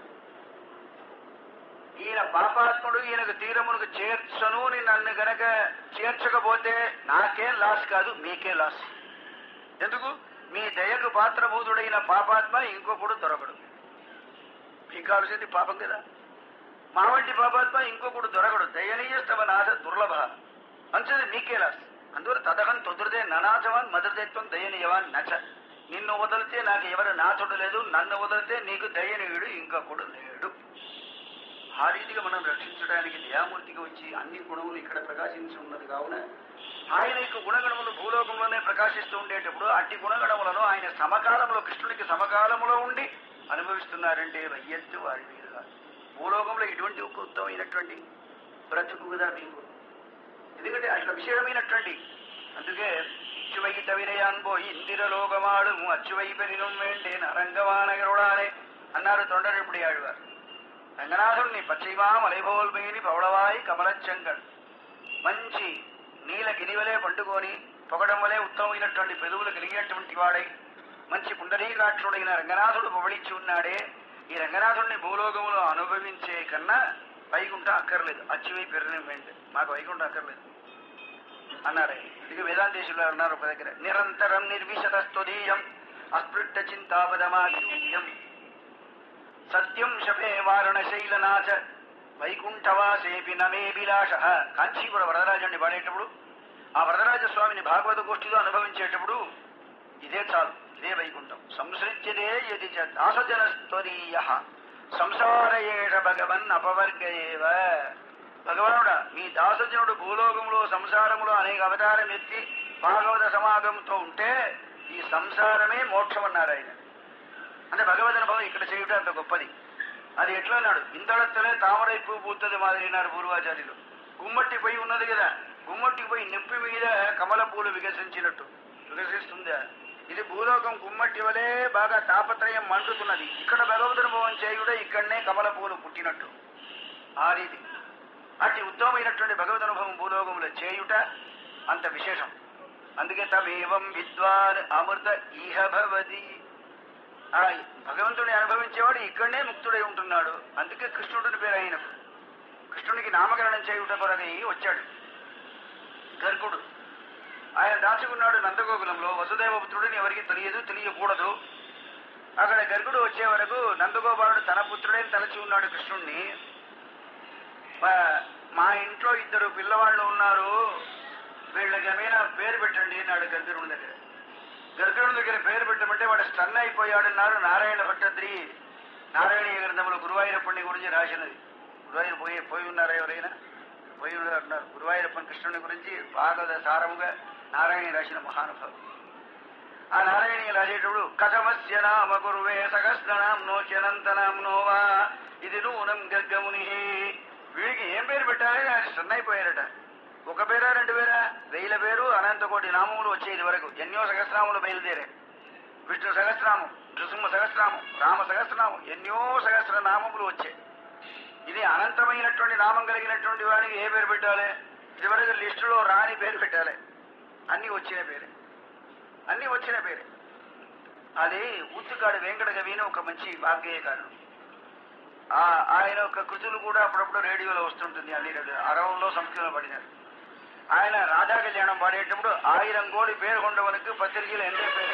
ఈయన పాపాత్ముడు, ఈయనకు తీరములకు చేర్చను నన్ను గనక చేర్చకపోతే నాకేం లాస్ కాదు, మీకే లాస్. ఎందుకు? మీ దయకు పాత్రభూతుడైన పాపాత్మ ఇంకొకడు దొరకడు. మీకు కావాల్సింది పాపం కదా. మా వంటి పాపాత్మ ఇంకొకడు దొరకడు. దయనీయస్తవ నాథ దుర్లభ అంచేది మీకే లాస్. అందువల్ల తదహం తొదురుదే ననాథవాన్ మధురదైత్వం దయనీయవాన్ నచ. నిన్ను వదిలితే నాకు ఎవరు నాథుడు లేదు, నన్ను వదిలితే నీకు దయనీయుడు ఇంకొకడు లేడు. ఆ రీతిగా మనం రక్షించడానికి దయామూర్తిగా వచ్చి అన్ని గుణములు ఇక్కడ ప్రకాశించి ఉన్నది. కావున ఆయన యొక్క గుణగణములు భూలోకంలోనే ప్రకాశిస్తూ ఉండేటప్పుడు అట్టి గుణగణములను ఆయన సమకాలంలో కృష్ణుడికి సమకాలంలో ఉండి అనుభవిస్తున్నారంటే వయ్యత్తు వారి వీరుగా. భూలోకంలో ఇటువంటి ఒక ఉత్తమమైనటువంటి బ్రతుకు కదా మీకు. ఎందుకంటే అట్లా విశేషమైనటువంటి అందుకే అచ్చువైత వినయాన్ పోయి ఇందిరలోకమాడు అచ్చువై పెరినం వేండేన్ అరంగవానగరుడానే అన్నారు తొండరెప్పుడు ఆడువారు. రంగనాథుణ్ణి పశ్చిమా మలైభోల్మేని పౌడవాయి కమలచ్చంగడ్ మంచి నీల గిరివలే పండుకొని పొగడం వలే ఉత్తమమైనటువంటి పెదవులు కలిగినటువంటి వాడై మంచి పుండరీకాక్షుడైన రంగనాథుడు పొవళించి ఉన్నాడే. ఈ రంగనాథుడిని భూలోకములో అనుభవించే కన్నా వైకుంఠం అక్కర్లేదు. అచ్చువై పెరినం వేండి మాకు వైకుంఠం అక్కర్లేదు అన్నారే. ఇక వేదాంతేశ్వరులు అన్నారు ఒక దగ్గర, నిరంతరం నిర్విశతస్తోదీయం అస్పృట్ట చింతాపదమాద్యూయం సత్యం శపే వారణశైలనాచ వైకుంఠవాసేపి నమే విలాష. కాంచీపుర వరదరాజుని పాడేటప్పుడు ఆ వరదరాజస్వామిని భాగవత గోష్ఠిలో అనుభవించేటప్పుడు ఇదే చాలు, ఇదే వైకుంఠం. సంసృజ్యదే యది చ దాసజనస్త్వరీయ సంసారయేష భగవన్ అపవర్గయేవ. భగవానుడా మీ దాసజనుడు భూలోకంలో సంసారములో అనేక అవతారం ఎత్తి భాగవత సమాగంతో ఉంటే ఈ సంసారమే మోక్షం అన్నారు ఆయన. అంటే భగవద్ అనుభవం ఇక్కడ చేయుట అంత గొప్పది. అది ఎట్లా అన్నాడు, ఇంతడత్తలే తామరై పువ్వు పూతుంది మాదిరినారు పూర్వాచార్యులు. గుమ్మట్టి పోయి ఉన్నది కదా, గుమ్మట్టికి పోయి నిప్పి మీద కమల పూలు వికసించినట్టు వికసిస్తుందా. ఇది భూలోకం గుమ్మట్టి వలె బాగా తాపత్రయం మండుతున్నది. ఇక్కడ భగవదనుభవం చేయుడే ఇక్కడనే కమల పూలు పుట్టినట్టు. ఆ రీతి అతి ఉత్తమమైనటువంటి భగవదనుభవం భూలోకంలో చేయుట అంత విశేషం. అందుకే తమేవం విద్వాన్ అమృత ఇహ భవతి. ఆ భగవంతుడిని అనుభవించేవాడు ఇక్కడనే ముక్తుడై ఉంటున్నాడు. అందుకే కృష్ణుడిని పేరు అయినప్పుడు కృష్ణునికి నామకరణం చేయుట కొరకై వచ్చాడు గర్గుడు. ఆయన దాచుకున్నాడు నందగోకులంలో. వసుదేవపుత్రుడిని ఎవరికి తెలియదు, తెలియకూడదు. అక్కడ గర్గుడు వచ్చే వరకు నందగోపాలుడు తన పుత్రుడని తలచి ఉన్నాడు కృష్ణుణ్ణి. మా ఇంట్లో ఇద్దరు పిల్లవాళ్ళు ఉన్నారు, వీళ్ళకి ఏమైనా పేరు పెట్టండి అన్నాడు గర్గుడి దగ్గర. గర్గుడి దగ్గర పేరు పెట్టమంటే వాడు స్టన్ అయిపోయాడన్నారు నారాయణ భట్టద్రి. నారాయణ గ్రంథంలో గురువాయూరప్పని గురించి రాసినది. గురువాయూరు పోయి పోయి ఉన్నారా ఎవరైనా? పోయి ఉన్నారు. గురువాయూరప్పని కృష్ణుని గురించి బాగా సారముగా నారాయణ రాసిన మహానుభావుడు. ఆ నారాయణ రాసేటప్పుడు కథమస్య నామ గురువే సహస్రనాం నోచనంతనాం నోవా ఇది నూనం గర్గముని. వీడికి ఏం పేరు పెట్టాలని ఆయన స్టన్ అయిపోయారట. ఒక పేరా రెండు పేరా? వేల పేరు అనంత కోటి నామములు వచ్చేది వరకు. ఎన్నో సహస్రనాములు బయలుదేరే. విష్ణు సహస్రనామం, నృసింహ సహస్రనామం, రామ సహస్రనామం, ఎన్నో సహస్ర నామములు వచ్చాయి. ఇది అనంతమైనటువంటి నామం కలిగినటువంటి వాడికి ఏ పేరు పెట్టాలి? ఇదివరకు లిస్టులో రాని పేరు పెట్టాలి. అన్ని వచ్చిన పేరే, అన్ని వచ్చిన పేరే. అది ఊత్తుకాడు వెంకట కవిని ఒక మంచి వాగ్గేయకారుడు. ఆయన యొక్క కృతులు కూడా అప్పుడప్పుడు రేడియోలో వస్తుంటుంది. అన్ని అరవంలో సంస్కృతంలో పడినారు. ఆయన రాధా కళ్యాణం పాడేటప్పుడు ఆయిరం కోడి పేరు కొండవనికి పత్రికలు ఎందే పేరు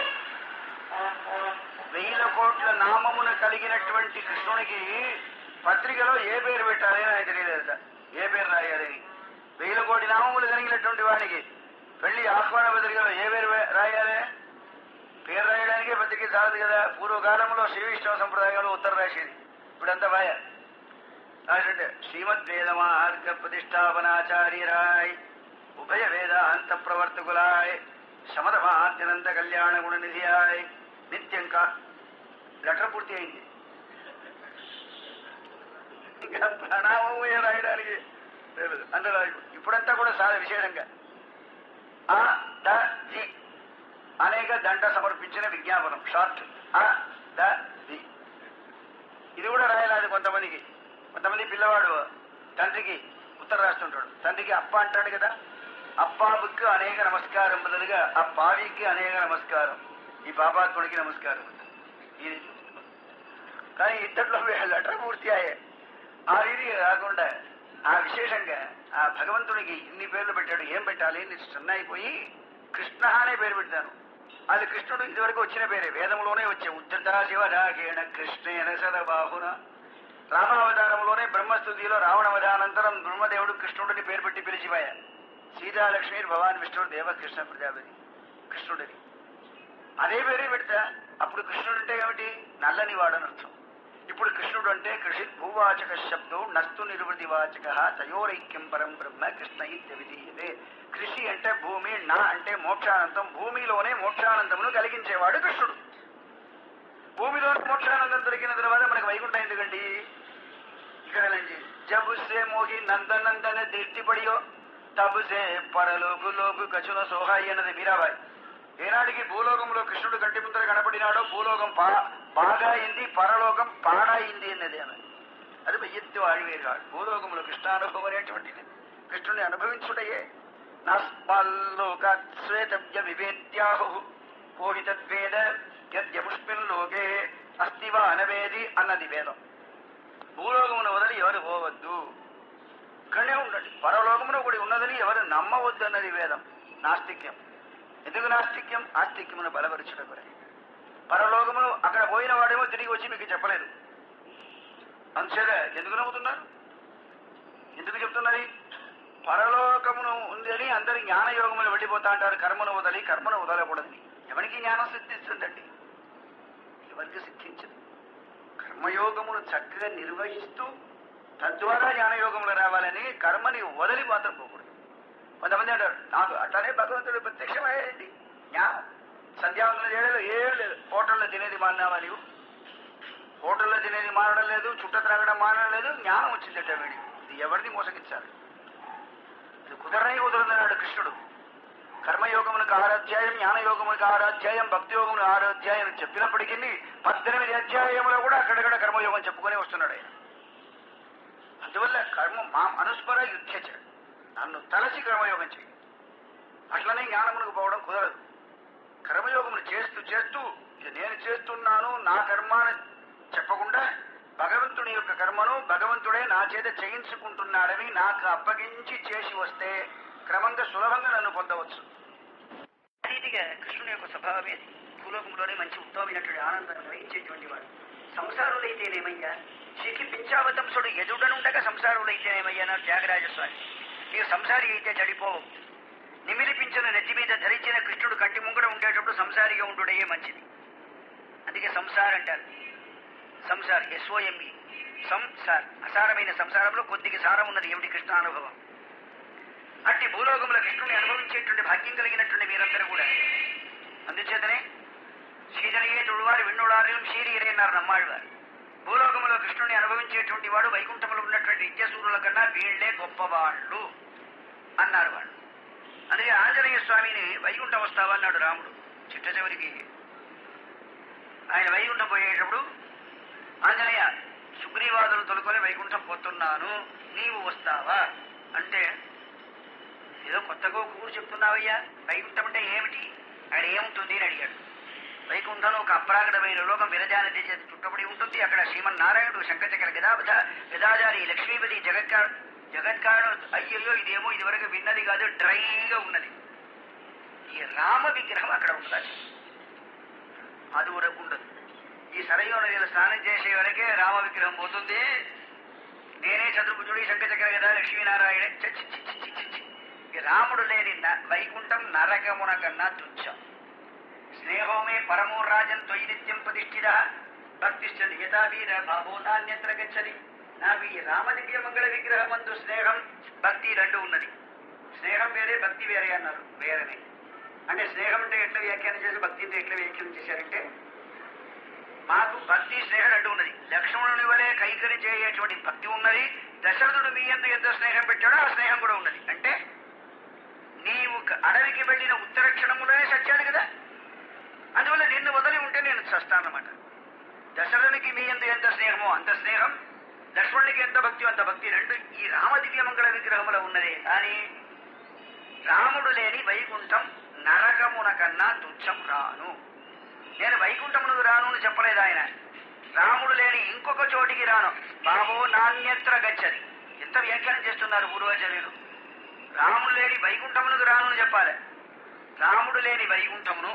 వెయ్యిల కోట్ల నామమును కలిగినటువంటి కృష్ణునికి పత్రికలో ఏ పేరు పెట్టాలి అని ఆయన తెలియలేదట. ఏ పేరు రాయాలని. వెయ్యిల కోటి నామములు కలిగినటువంటి వాడికి పెళ్లి ఆహ్వాన పత్రికలో ఏ పేరు రాయాలి? పేరు రాయడానికే పత్రిక చాలదు కదా. పూర్వకాలంలో శ్రీవిష్ణవ సంప్రదాయంలో ఉత్తర రాసేది. ఇప్పుడంతా బాయ రాసిండే శ్రీమద్ వేదమార్గ ప్రతిష్టాపనాచార్యరాయ్ ఉభయ వేదాంత ప్రవర్తకులాయ్ శమధమాద్యనంత కళ్యాణ గుణనిధియాయ్ నిత్యం కా లెటర్ పూర్తి అయింది. ఇంకా ప్రణామం రాయడానికి అందులో ఇప్పుడంతా కూడా చాలా విశేషంగా ఆ ద జి అనేక దండ సమర్పించిన విజ్ఞాపనం షార్ట్ ఆ ద ది. ఇది కూడా రాయలేదు కొంతమందికి. కొంతమంది పిల్లవాడు తండ్రికి ఉత్తరం రాస్తుంటాడు. తండ్రికి అప్ప అంటాడు కదా, అప్పాబుకి అనేక నమస్కారం బదులుగా ఆ పావికి అనేక నమస్కారం, ఈ పాపాత్ముడికి నమస్కారం. ఇది కానీ ఇద్దట్లో లెటర్ పూర్తి అయ్యాయి. ఆ రీతి కాకుండా ఆ విశేషంగా ఆ భగవంతుడికి ఇన్ని పేర్లు పెట్టాడు. ఏం పెట్టాలి అని స్టన్ అయిపోయి కృష్ణ అనే పేరు పెట్టాను. అది కృష్ణుడు ఇదివరకు వచ్చిన పేరే, వేదంలోనే వచ్చే ఉద్ధృత శివరాగేణ కృష్ణేన సదబాహున. రామావతారంలోనే బ్రహ్మస్తుతిలో రావణవధానంతరం బ్రహ్మదేవుడు కృష్ణుడిని పేరు పెట్టి పిలిచిపోయా. సీతాలక్ష్మి భగవాన్ విష్ణుడు దేవ కృష్ణ ప్రజాపతి కృష్ణుడిని అదే పేరే పెడతా. అప్పుడు కృష్ణుడు అంటే ఏమిటి? నల్లని వాడని అర్థం. ఇప్పుడు కృష్ణుడు అంటే కృషిత్ భూవాచక శబ్దో నస్తు నిర్వృతి వాచక తయోరైక్యం పరం బ్రహ్మ కృష్ణ ఇత్యవిధీయతే. కృషి అంటే భూమి, నా అంటే మోక్షానందం. భూమిలోనే మోక్షానందమును కలిగించేవాడు కృష్ణుడు. భూమిలోనే మోక్షానందం దొరికిన తర్వాత మనకు వైకుంఠం ఎందుకండి? ఇక్కడ నుంచి జబుసే మోహి నందనందన దిష్టిపడియో తబుసే పరలోకు లోకు కచున సోహాయి అన్నది మీరాబాయి. ఏనాటికి భూలోకంలో కృష్ణుడు కంటి ముందర కనపడినాడో భూలోకం పా బాగా అయింది, పరలోకం పాడాయింది అన్నది ఆమె. అది ఎత్తు ఆడివేరు. భూలోకంలో కృష్ణానుభవం అనేటువంటిది కృష్ణుని అనుభవించుటయే. నాస్మాల్లోకాశ్వేతవ్య వివేద్యాహు పోహితద్వేద యద్యముష్మిన్ లోకే అస్తివా అనవేది అన్నది వేదం. భూలోకమును వదిలి ఎవరు పోవద్దు, ఇక్కడనే ఉండండి. పరలోకమును కూడా ఉన్నదని ఎవరు నమ్మవద్దు అన్నది వేదం. నాస్తిక్యం. ఎందుకు నాస్తిక్యం? ఆస్తిక్యమును బలపరచుట కొరకు. పరలోకమును అక్కడ పోయిన వాడేమో తిరిగి వచ్చి మీకు చెప్పలేదు. అంచేత ఎందుకు నమ్ముతున్నారు? ఎందుకు చెప్తున్నది? పరలోకమును ఉంది అని అందరి జ్ఞానయోగములు వెళ్ళిపోతా అంటారు. కర్మను వదలి కర్మను వదలకూడదని. ఎవరికి జ్ఞానం సిద్ధిస్తుందండి? ఎవరికి సిద్ధించదు. కర్మయోగమును చక్కగా నిర్వహిస్తూ తద్వారా జ్ఞానయోగములు రావాలని కర్మని వదలి మాత్రం పోకూడదు. కొంతమంది అంటారు నాకు అట్లానే భగవంతుడు ప్రత్యక్షమయ్యాడండి. జ్ఞానం సంధ్యావందనం చేయలేదు, ఏం లేదు. హోటల్లో తినేది మాన్నావా నీవు? హోటల్లో తినేది మానడం లేదు, చుట్ట త్రాగడం మానడం లేదు, జ్ఞానం వచ్చిందట వీడి. ఇది ఎవరిని మోసగించాలి? ఇది కుదరనే కుదరదన్నాడు కృష్ణుడు. కర్మయోగమునికి ఆరాధ్యాయం, జ్ఞానయోగమునికి ఆరాధ్యాయం, భక్తి యోగమునికి ఆరాధ్యాయం అని చెప్పినప్పటికీ పద్దెనిమిది అధ్యాయంలో కూడా అక్కడక్కడ కర్మయోగం చెప్పుకునే వస్తున్నాడు ఆయన. అందువల్ల కర్మ మా అనుస్మర యుద్ధచ, నన్ను తలసి కర్మయోగం చేయి. అట్లనే జ్ఞానమునకు పోవడం కుదరదు. కర్మయోగమును చేస్తూ చేస్తూ ఇది నేను చేస్తున్నాను నా కర్మ చెప్పకుండా భగవంతుని యొక్క కర్మను భగవంతుడే నా చేత చేయించుకుంటున్నాడని నాకు అప్పగించి చేసి వస్తే క్రమంగా సులభంగా నన్ను పొందవచ్చు. రీతిగా కృష్ణుని యొక్క స్వభావమే భూలోకంలోనే మంచి ఉత్తమమైనటువంటి ఆనందాన్ని వహించేటువంటి వాడు. సంసారులైతేనేమయ్యా, శ్రీకి పించావతంసుడు ఎదుడనుండగా సంసారులైతేనేమయ్యా నా త్యాగరాజస్వామి. నీవు సంసారి అయితే చెడిపోవు. నిమిలిపించిన నెత్తి మీద ధరించిన కృష్ణుడు కంటి ముంగడ ఉండేటప్పుడు సంసారిగా ఉండుడే మంచిది. అందుకే సంసార్ అంటారు. సంసార్ ఎస్ఓఎంఈ సంసార్, అసారమైన సంసారంలో కొద్దిగా సారం ఉన్నది ఏమిటి? కృష్ణానుభవం. అట్టి భూలోకంలో కృష్ణుని అనుభవించేటువంటి భాగ్యం కలిగినటువంటి మీరందరూ కూడా అందుచేతనే శ్రీజనయే తుడువారు విన్నుడారు శ్రీరియరే అన్నారు నమ్మాళ్ళవారు. భూలోకంలో కృష్ణుని అనుభవించేటువంటి వాడు వైకుంఠంలో ఉన్నటువంటి విద్యాసూరుల కన్నా వీళ్లే గొప్పవాళ్ళు అన్నారు వాళ్ళు. అందుకే ఆంజనేయ స్వామిని వైకుంఠం వస్తావా అన్నాడు రాముడు. చిట్ట చివరికి ఆయన వైకుంఠం పోయేటప్పుడు ఆంజనేయ సుగ్రీవాదులు తొలుకొని వైకుంఠం పోతున్నాను, నీవు వస్తావా అంటే, ఏదో కొత్తగా ఒక ఊరు చెప్తున్నావయ్యా, వైకుంఠం అంటే ఏమిటి, అక్కడ ఏముంటుంది అని అడిగాడు. వైకుంఠంలో ఒక అప్రాగడమైన లోకం విరజానది చేత చుట్టబడి ఉంటుంది. అక్కడ శ్రీమన్నారాయణుడు శంఖచక్ర గదాపథ గదాచారి లక్ష్మీపతి జగత్కా జగత్కారణం. అయ్యయ్యో ఇదేమో ఇదివరకు విన్నది కాదు, డ్రైగా ఉన్నది. ఈ రామ విగ్రహం అక్కడ ఉన్నది, అది వరకు ఉండదు. ఈ సరయూ నదిలో స్నానం చేసే వరకే రామ విగ్రహం పోతుంది. నేనే చతుర్భుజుడి శంఖచక్ర గదా లక్ష్మీనారాయణ. ఈ రాముడు లేని వైకుంఠం నరకమున కన్నా తుచ్చం. స్నేహోమే పరమో రాజన్ త్వయి నిత్యం ప్రతిష్ఠిత భక్తిశ్చది యథావీర భావో నాన్యత్ర గచ్చది. నాకు ఈ రామదివ్య మంగళ విగ్రహమందు స్నేహం భక్తి రెండు ఉన్నది. స్నేహం వేరే భక్తి వేరే అన్నారు. వేరనే అంటే స్నేహం అంటే ఎట్లా వ్యాఖ్యానం చేసి భక్తి అంటే ఎట్లా వ్యాఖ్యానం చేశారంటే, మాకు భక్తి స్నేహం రెండు ఉన్నది. లక్ష్మణుని వలె కైకరి చేయటువంటి భక్తి ఉన్నది. దశరథుడు మీ ఎందు ఎంత స్నేహం పెట్టాడో ఆ స్నేహం కూడా ఉన్నది. అంటే నీవు అడవికి వెళ్ళిన ఉత్తర క్షణములోనే సచ్చాడు కదా, అందువల్ల నిన్ను వదిలి ఉంటే నేను చస్తానన్నమాట. దశరథునికి మీ ఎందు ఎంత స్నేహమో అంత స్నేహం, లక్ష్మణునికి ఎంత భక్తి అంత భక్తి రెండు ఈ రామదివ్య మంగళ విగ్రహములో ఉన్నదే. కానీ రాముడు లేని వైకుంఠం నరకమున కన్నా తుచ్చం రాను. నేను వైకుంఠమునకు రాను అని చెప్పలేదు ఆయన. రాముడు లేని ఇంకొక చోటికి రాను, బాబో నాణ్యత్ర గచ్చది. ఎంత వ్యాఖ్యానం చేస్తున్నారు పూర్వాచార్యులు. రాముడు లేని వైకుంఠమునకు రాను అని చెప్పాలి. రాముడు లేని వైకుంఠమును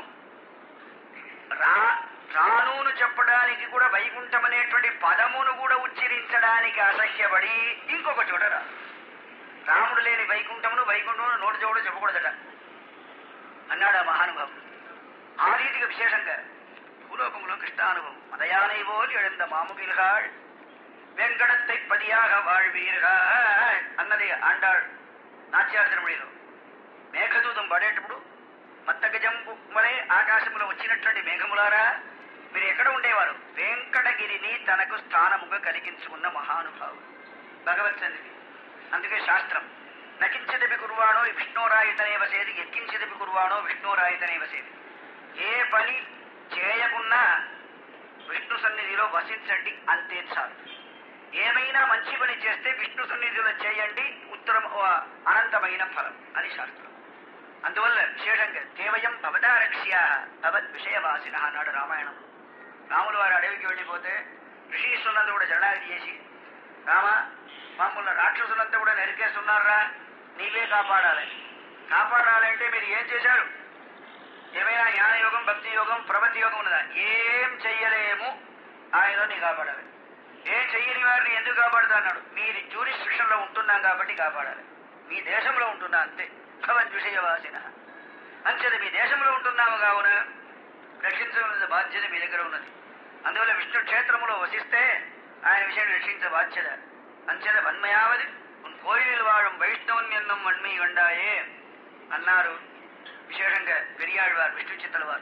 రా రానును చెప్పడానికి కూడా వైకుంఠం అనేటువంటి పదమును కూడా ఉచ్చరించడానికి అసహ్యపడి ఇంకొక చోట రా. రాముడు లేని వైకుంఠమును వైకుంఠమును నోటి చోటు చెప్పకూడదట అన్నాడు ఆ మహానుభావుడు. ఆ రీతిగా విశేషంగా భూలోకంలో కృష్ణానుభవం మదయానైవోలు ఎడంత మాముగిల్హాళ్ వెంకటத்தை పదియాగ வாழ்வீர்கள் అన్నది ఆండాళ్ నాట్యార్థముడిలో. మేఘదూతం పడేటప్పుడు మత్తగజంపు వలె ఆకాశంలో వచ్చినటువంటి మేఘములారా మీరు ఎక్కడ ఉండేవారు? వెంకటగిరిని తనకు స్థానముగా కలిగించుకున్న మహానుభావుడు భగవత్ సన్నిధి. అందుకే శాస్త్రం నకించదపి కుర్వాణో విష్ణోరాయుతనే వసేది, ఎక్కించదపి కుర్వాణో విష్ణోరాయుతనే వసేది. ఏ పని చేయకున్నా విష్ణు సన్నిధిలో వసించండి, అంతే చాలు. ఏమైనా మంచి పని చేస్తే విష్ణు సన్నిధిలో చేయండి, ఉత్తరం అనంతమైన ఫలం అని శాస్త్రం. అందువల్ల విశేషంగా దేవయం భవదారక్ష్య భవద్ విషయవాసిన అన్నాడు రామాయణం. రాములు వారు అడవికి వెళ్ళిపోతే ఋషీశ్వరులంతా కూడా జరణాగతి చేసి, రామ మమ్మల్ని రాక్షసులంతా కూడా నరికేస్తున్నారా, నీవే కాపాడాలి. కాపాడాలంటే మీరు ఏం చేశారు? ఏమైనా జ్ఞానయోగం భక్తి యోగం ప్రపంచ యోగం ఉన్నదా? ఏం చెయ్యలేము, ఆయన నీ కాపాడాలి. ఏం చెయ్యని వారిని ఎందుకు కాపాడుతా అన్నాడు? మీరు జ్యూరిస్డిక్షన్ లో ఉంటున్నాం కాబట్టి కాపాడాలి. మీ దేశంలో ఉంటున్నా అంతే. భవద్ విషయవాసిన అంచేది మీ దేశంలో ఉంటున్నాము కావున రక్షించవలసిన బాధ్యత మీ దగ్గర ఉన్నది. అందువల్ల విష్ణు క్షేత్రములో వసిస్తే ఆయన విషయం రక్షించే బాధ్యత. అంచేత వన్మయావది ఉన్ కోయిలు వాడం వైష్ణవం ఎన్నం వన్మీ గండాయే అన్నారు విశేషంగా పెరియాడు వారు విష్ణు చింతల వారు.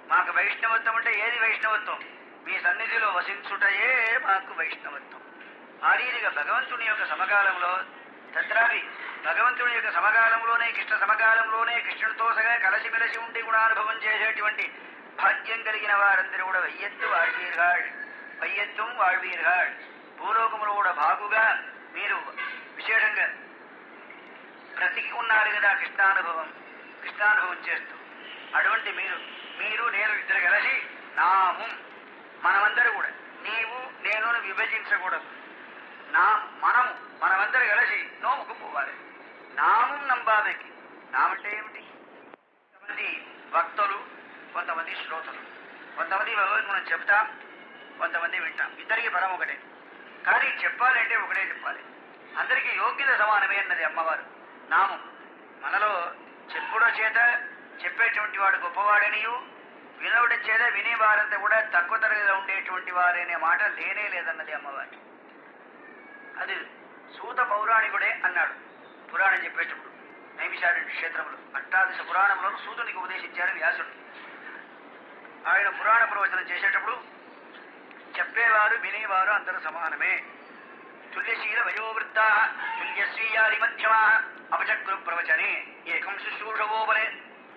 మాకు వైష్ణవత్వం అంటే ఏది వైష్ణవత్వం? మీ సన్నిధిలో వసించుటయే మాకు వైష్ణవత్వం. ఆ రీతిగా భగవంతుని యొక్క సమకాలంలో తద్రావి భగవంతుని యొక్క సమకాలంలోనే కృష్ణ సమకాలంలోనే కృష్ణుడితో సగా కలసిమెలసి ఉండి గుణానుభవం చేసేటువంటి భాగ్యం కలిగిన వారందరూ కూడా వయ్యత్తు వాళ్వీర్గాళ్ వయ్యత్వం వాళ్వీర్గాళ్ భూలోకములు కూడా బాగుగా మీరు విశేషంగా బ్రతికి ఉన్నారు కదా కృష్ణానుభవం కృష్ణానుభవం చేస్తూ. అటువంటి మీరు మీరు నేను ఇద్దరు కలిసి నాము మనమందరూ కూడా నీవు నేను విభజించకూడదు. నా మనము మనమందరూ కలిసి నోముకు పోవాలి. నామం నంబాబెకి నామంటే ఏమిటి? కొంతమంది భక్తులు కొంతమంది శ్రోతలు. కొంతమంది భగవద్గుణం చెప్తాం కొంతమంది వింటాం. ఇద్దరికి పరం ఒకటే. కానీ చెప్పాలంటే ఒకటే చెప్పాలి. అందరికీ యోగ్యత సమానమే అన్నది అమ్మవారు. నామం మనలో చెప్పుడో చేత చెప్పేటువంటి వాడు గొప్పవాడనియు వినవుడి చేత వినేవారంతా కూడా తక్కువ తరగతిలో ఉండేటువంటి వారనే మాట లేనే లేదన్నది అమ్మవారు. అది సూత పౌరాణికుడే అన్నాడు పురాణం చెప్పేటప్పుడు. నైమిషారణ్య క్షేత్రంలో అష్టాదశ పురాణంలో సూతునికి ఉపదేశించారు వ్యాసుడు. ఆయన పురాణ ప్రవచనం చేసేటప్పుడు చెప్పేవారు వినేవారు అందరూ సమానమే. తుల్యశీల వయోవృద్ధా తుల్యశ్రీయారి మధ్యమా అపచక్రు ప్రవచనే ఏకం శుశ్రూషవోబలే.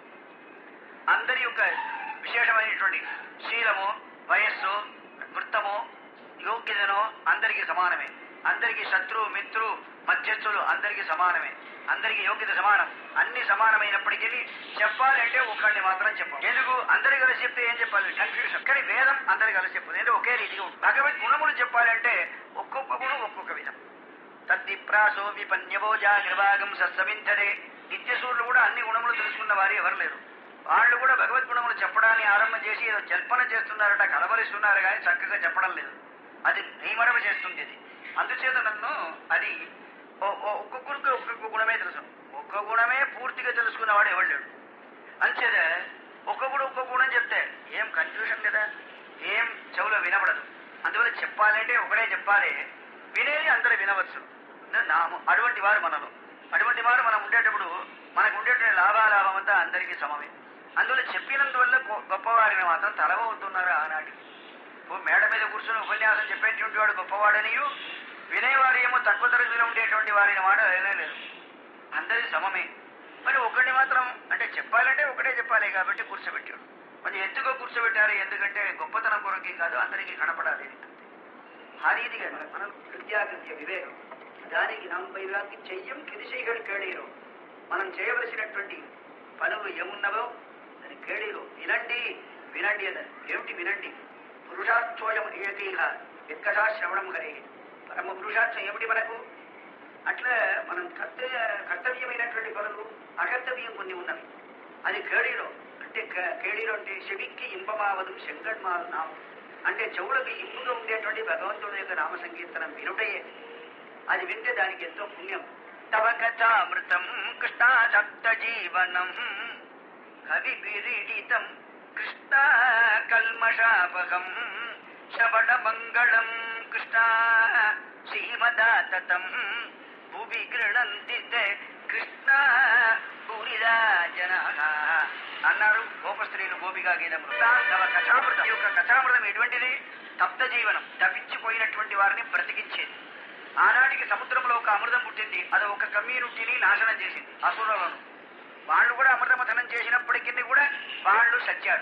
అందరి యొక్క విశేషమైనటువంటి శీలము వయస్సు వృత్తము యోగ్యతను అందరికీ సమానమే. అందరికీ శత్రు మిత్రు మధ్యస్థులు అందరికీ సమానమే. అందరికీ యోగ్యత సమానం. అన్ని సమానమైనప్పటికీ చెప్పాలంటే ఒకరిని మాత్రం చెప్పాలి. ఎందుకు? అందరి కలిసి చెప్తే ఏం చెప్పాలి? కన్ఫ్యూషన్. కానీ వేదం అందరి కలిసి చెప్పదు. ఎందుకంటే ఒకే రీతిగా ఉంటుంది. భగవద్ గుణములు చెప్పాలంటే ఒక్కొక్క గుణం ఒక్కొక్క విధం. తద్దిప్రాసో విపన్యవో జాగ్రవాగం సస్సమించదే. నిత్యసూరులు కూడా అన్ని గుణములు తెలుసుకున్న వారు ఎవరు లేరు. వాళ్ళు కూడా భగవద్గుణములు చెప్పడాన్ని ఆరంభం చేసి ఏదో జల్పన చేస్తున్నారట, కలవరిస్తున్నారు కానీ చక్కగా చెప్పడం లేదు. అది నియమడమ చేస్తుంది. అది అందుచేత నన్ను అది ఒక్కొక్కరికి ఒక్కొక్క గుణమే తెలుసు. ఒక్క గుణమే పూర్తిగా తెలుసుకున్నవాడు ఎవరు లేడు. అంచేత ఒక్కొక్కడు ఒక్కొక్క గుణం చెప్తే ఏం కన్ఫ్యూషన్ కదా, ఏం చెవులో వినబడదు. అందువల్ల చెప్పాలంటే ఒకటే చెప్పాలి, వినేది అందరూ వినవచ్చు. నాము అటువంటి వారు మనలో అటువంటి వారు మనం ఉండేటప్పుడు మనకు ఉండేటువంటి లాభాలాభం అంతా అందరికీ సమమే. అందువల్ల చెప్పినందువల్ల గొప్పవారిని మాత్రం తలవవుతున్నారు ఆనాటి. మేడ మీద కూర్చొని ఉపన్యాసం చెప్పేటువంటి వాడు గొప్పవాడనియు వినేవారు ఏమో తక్కువ తరగతిలో ఉండేటువంటి వారిని మాట లేదు. అందరి సమమే. మరి ఒకరిని మాత్రం అంటే చెప్పాలంటే ఒకటే చెప్పాలి కాబట్టి కూర్చోబెట్టాడు. కొంచెం ఎత్తుగా కూర్చోబెట్టారు. ఎందుకంటే గొప్పతనం కొరకే కాదు, అందరికీ కనపడాలి. ఆ రీతిగా మనం కృత్యాకృత్య వివేకం దానికి నమ్మై వ్యాప్తి చెయ్యం కిరిశైగడు కేళీలో మనం చేయవలసినటువంటి పనులు ఏమున్నవో దాని కేళీలో వినండి వినండి అదని. ఏమిటి వినండి? పురుషార్థోయం ఏకీహ ఎక్కడా శ్రవణం హరే. పరమ పురుషార్థం ఏమిటి మనకు? అట్లా మనం కర్తవ్య కర్తవ్యమైనటువంటి పనులు అకర్తవ్యం కొన్ని ఉన్నవి. అది కేళీలో అంటే కేళీలో అంటే చెవికి ఇంపమావదు శంకర్మాలు నామం అంటే చెవులకు ఇంపుగా ఉండేటువంటి భగవంతుడి యొక్క నామ సంకీర్తనం వినుటయే. అది వింటే దానికి ఎంతో పుణ్యం. తవ కథామృతం కృష్ణ సప్త జీవనం కవి విరీడితం కృష్ణ కల్మషాపహం శవణ మంగళం కృష్ణ శ్రీమదాతతం భువి గృణంతి కృష్ణ పూరిదా జనా అన్నారు గోపస్త్రీలు గోపికా గీతములు. తవ కథామృతం. ఈ యొక్క కథామృతం ఎటువంటిది? తప్త జీవనం, తప్పించిపోయినటువంటి వారిని బ్రతికించేది. ఆనాటికి సముద్రంలో ఒక అమృతం పుట్టింది. అది ఒక కమ్యూనిటీని నాశనం చేసింది, అసురులను. వాళ్ళు కూడా అమృతమథనం చేసినప్పటికీ కూడా వాళ్ళు సత్యాడు.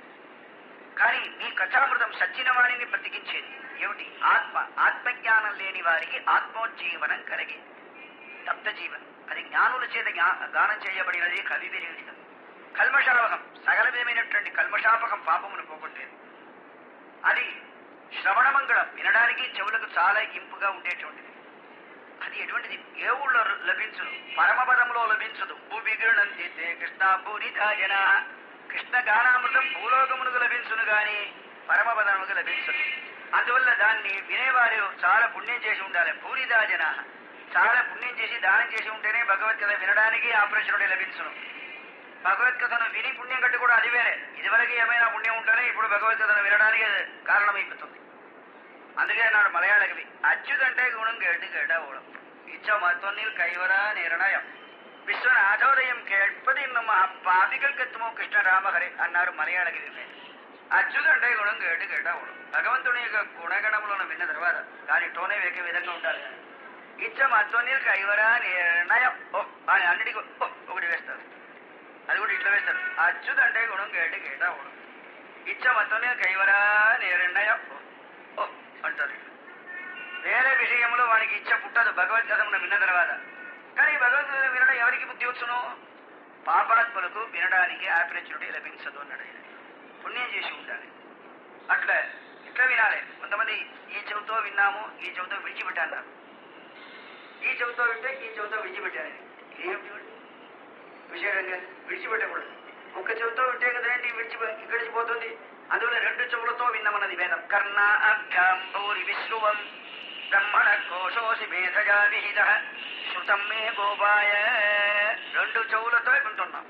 కానీ నీ కథామృతం సచ్చిన వారిని బ్రతికించేది. ఏమిటి? ఆత్మ. ఆత్మజ్ఞానం లేని వారికి ఆత్మోజ్జీవనం కలిగి తప్త జీవనం. అది జ్ఞానుల చేత గానం చేయబడినది కవి విరీడితం. కల్మషాపకం, సకల విధమైనటువంటి కల్మషాపకం పాపమును పోగొట్టేది. అది శ్రవణ మంగళం, వినడానికి చెవులకు చాలా ఇంపుగా ఉండేటువంటిది. అది ఎటువంటిది? ఏ ఊళ్ళో లభించదు, పరమపదంలో లభించదు. భూవిగృణంతి కృష్ణ పూరితాయన. కృష్ణ గానామృతం భూలోకమునకు లభించును గాని పరమపదముకు లభించదు. అందువల్ల దాన్ని వినేవారు చాలా పుణ్యం చేసి ఉండాలి. పూరితాజన చాలా పుణ్యం చేసి దానం చేసి ఉంటేనే భగవద్గీత వినడానికి ఆపరేషనుడే లభించును. భగవద్గీతను విని పుణ్యం కట్టి కూడా అది వేరే. ఇదివరకు ఏమైనా పుణ్యం ఉంటేనే ఇప్పుడు భగవద్గీతను వినడానికి కారణమైపోతుంది. అందుకే నాడు మలయాళ కవి అచ్యుతంటే గుణం గడ్డి గడ్డవడం ఇచ్చ మతొన్నిల్ కైవర నిర్ణయం విశ్వనాథోదయం కేడ్పది నమ్మ పాపికల్కెత్తుమో కృష్ణ రామహరే అన్నారు మలయాళగిరి. అచ్యుతంటే గుణం కేటు కేటావుడు. భగవంతుని యొక్క గుణగణములను విన్న తర్వాత దాని టోనే వేకే విధంగా ఉండాలి. ఇచ్చ మత్వనీరు కైవరా నిర్ణయం ఓ అని అన్నిటికీ ఓ ఒకటి వేస్తారు. అది కూడా ఇట్లా వేస్తారు. అచ్యుతంటే గుణం కేటు కేటావుడు. ఇచ్చ మత్వనీరు కైవరా నిర్ణయం ఓ అంటారు. వేరే విషయంలో వానికి ఇచ్చ పుట్టదు భగవద్గీతమును విన్న తర్వాత. కానీ భగవద్గీత వినడం ఎవరికి బుద్ధి వచ్చును? పాపాత్ములకు వినడానికి ఆపర్చునిటీ లభించదు అన్నాడు ఆయన. పుణ్యం చేసి ఉండాలి. అట్లా ఇట్లా వినాలి. కొంతమంది ఈ చెవుతో విన్నాము, ఈ చెవుతో విడిచిపెట్టా అన్నారు. ఈ చెవుతో వింటే ఈ చెవుతో విడిచిపెట్టాను. ఏమిటి విషయంగా విడిచిపెట్టకూడదు. ఒక్క చెవుతో వింటే కదండి విడిచి గడిచిపోతుంది. అందువల్ల రెండు చెవులతో విన్నామన్నది వేదం. కర్ణ అభ్యాం భూరి విశ్రువం బ్రహ్మణ కోశోసి మేధజా విహిత శృతం మే గోపాయ. రెండు చెవులతో వింటున్నాం.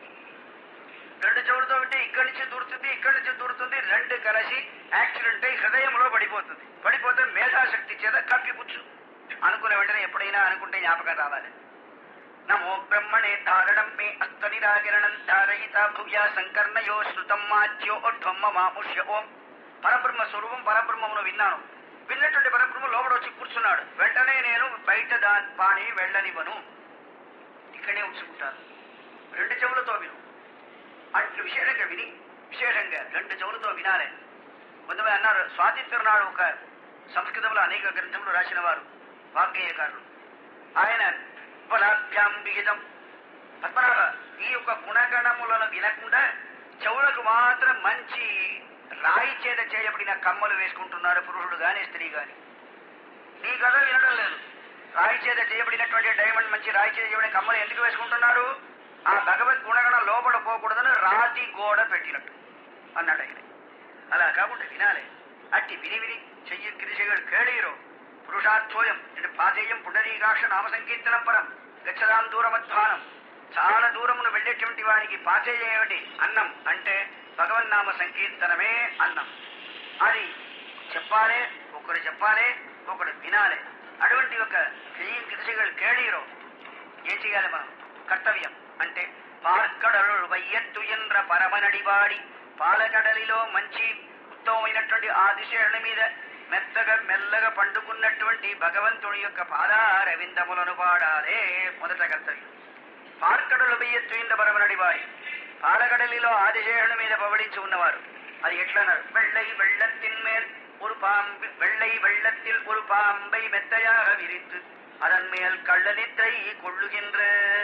రెండు చెవులతో వింటే ఇక్కడి నుంచి దూరుతుంది, ఇక్కడి నుంచి దూరుతుంది. రెండు కలిసి యాక్సిడెంట్ అయి హృదయంలో పడిపోతుంది. పడిపోతే మేధాశక్తి చేత కప్పిపుచ్చు అనుకునే వెంటనే ఎప్పుడైనా అనుకుంటే జ్ఞాపకం రావాలి. నమో బ్రహ్మణే ధారణం మే అస్త నిరాకిరణం ధారయిత భువ్యా సంకర్ణయో శృతం మాధ్యో ధ్వమ్మ మాముష్య ఓం. పరబ్రహ్మ స్వరూపం పరబ్రహ్మమును విన్నాను. విన్నటువంటి పరబ్రహ్మ లోపల వచ్చి కూర్చున్నాడు. వెంటనే నేను బయట దా పాణి వెళ్ళనివ్వను, ఇక్కడే ఉంచుకుంటాను. రెండు చెవులతో విను. అట్లు విశేషంగా విని విశేషంగా రెండు చెవులతో వినాలి. కొంతమంది అన్నారు, స్వాతంత్ర నాడు ఒక సంస్కృతంలో అనేక గ్రంథములు రాసిన వారు వాగ్గేయకారులు. ఆయన బలాభ్యాం విహితం పద్మనాభ ఈ యొక్క గుణగణములను వినకుండా చెవులకు మాత్రం మంచి రాయి చేత చేయబడిన కమ్మలు వేసుకుంటున్నారు పురుషుడు గాని స్త్రీ గాని. నీ కథ వినడం లేదు. రాయి చేత చేయబడినటువంటి డైమండ్ మంచి రాయి చేత చేయబడిన కమ్మలు ఎందుకు వేసుకుంటున్నారు? ఆ భగవద్ గుణగణం లోపల పోకూడదని రాతి గోడ పెట్టినట్టు అన్నాడు ఆయన. అలా కాకుండా వినాలి. అట్టి విని విని చెయ్యి క్రిశలు కేళీరో పురుషార్థోయం అంటే పాదేయం పుండరీకాక్ష నామ సంకీర్తనం పరం గచ్చదాం దూరమధ్వానం. చాలా దూరమును వెళ్ళేటువంటి వానికి పాచేయం ఏమిటి? అన్నం. అంటే భగవన్నామ సంకీర్తనమే అన్నం. అది చెప్పాలే, ఒకడు చెప్పాలే, ఒకడు వినాలి. అటువంటి ఒక చెయ్యి క్రిశలు కేళీరో ఏం చెయ్యాలి మనం? కర్తవ్యం అంటే పార్కడలు వయ్యత్తు ఎంద్ర పరమనడివాడి పాలకడలిలో మంచి ఉత్తమమైనటువంటి ఆ దిశల మీద మెత్తగా మెల్లగా పండుకున్నటువంటి భగవంతుడి యొక్క పాదారవిందములను పాడాలే మొదట కర్తవ్యం. పార్కడలు వెయ్యత్తు ఎంద్ర పరమనడివాడి పాలకడలిలో ఆదిశేషుల మీద పవళించి ఉన్నవారు. అది ఎట్లన్నారు? వెள்ளై వెள்ளத்தின் மேல் ஒரு பாம்பு வெள்ளை வெள்ளத்தில் ஒரு பாம்பை மெத்தையாக விரித்து அதன் மேல் கள்ள நிద్ரை கொள்ளுகின்ற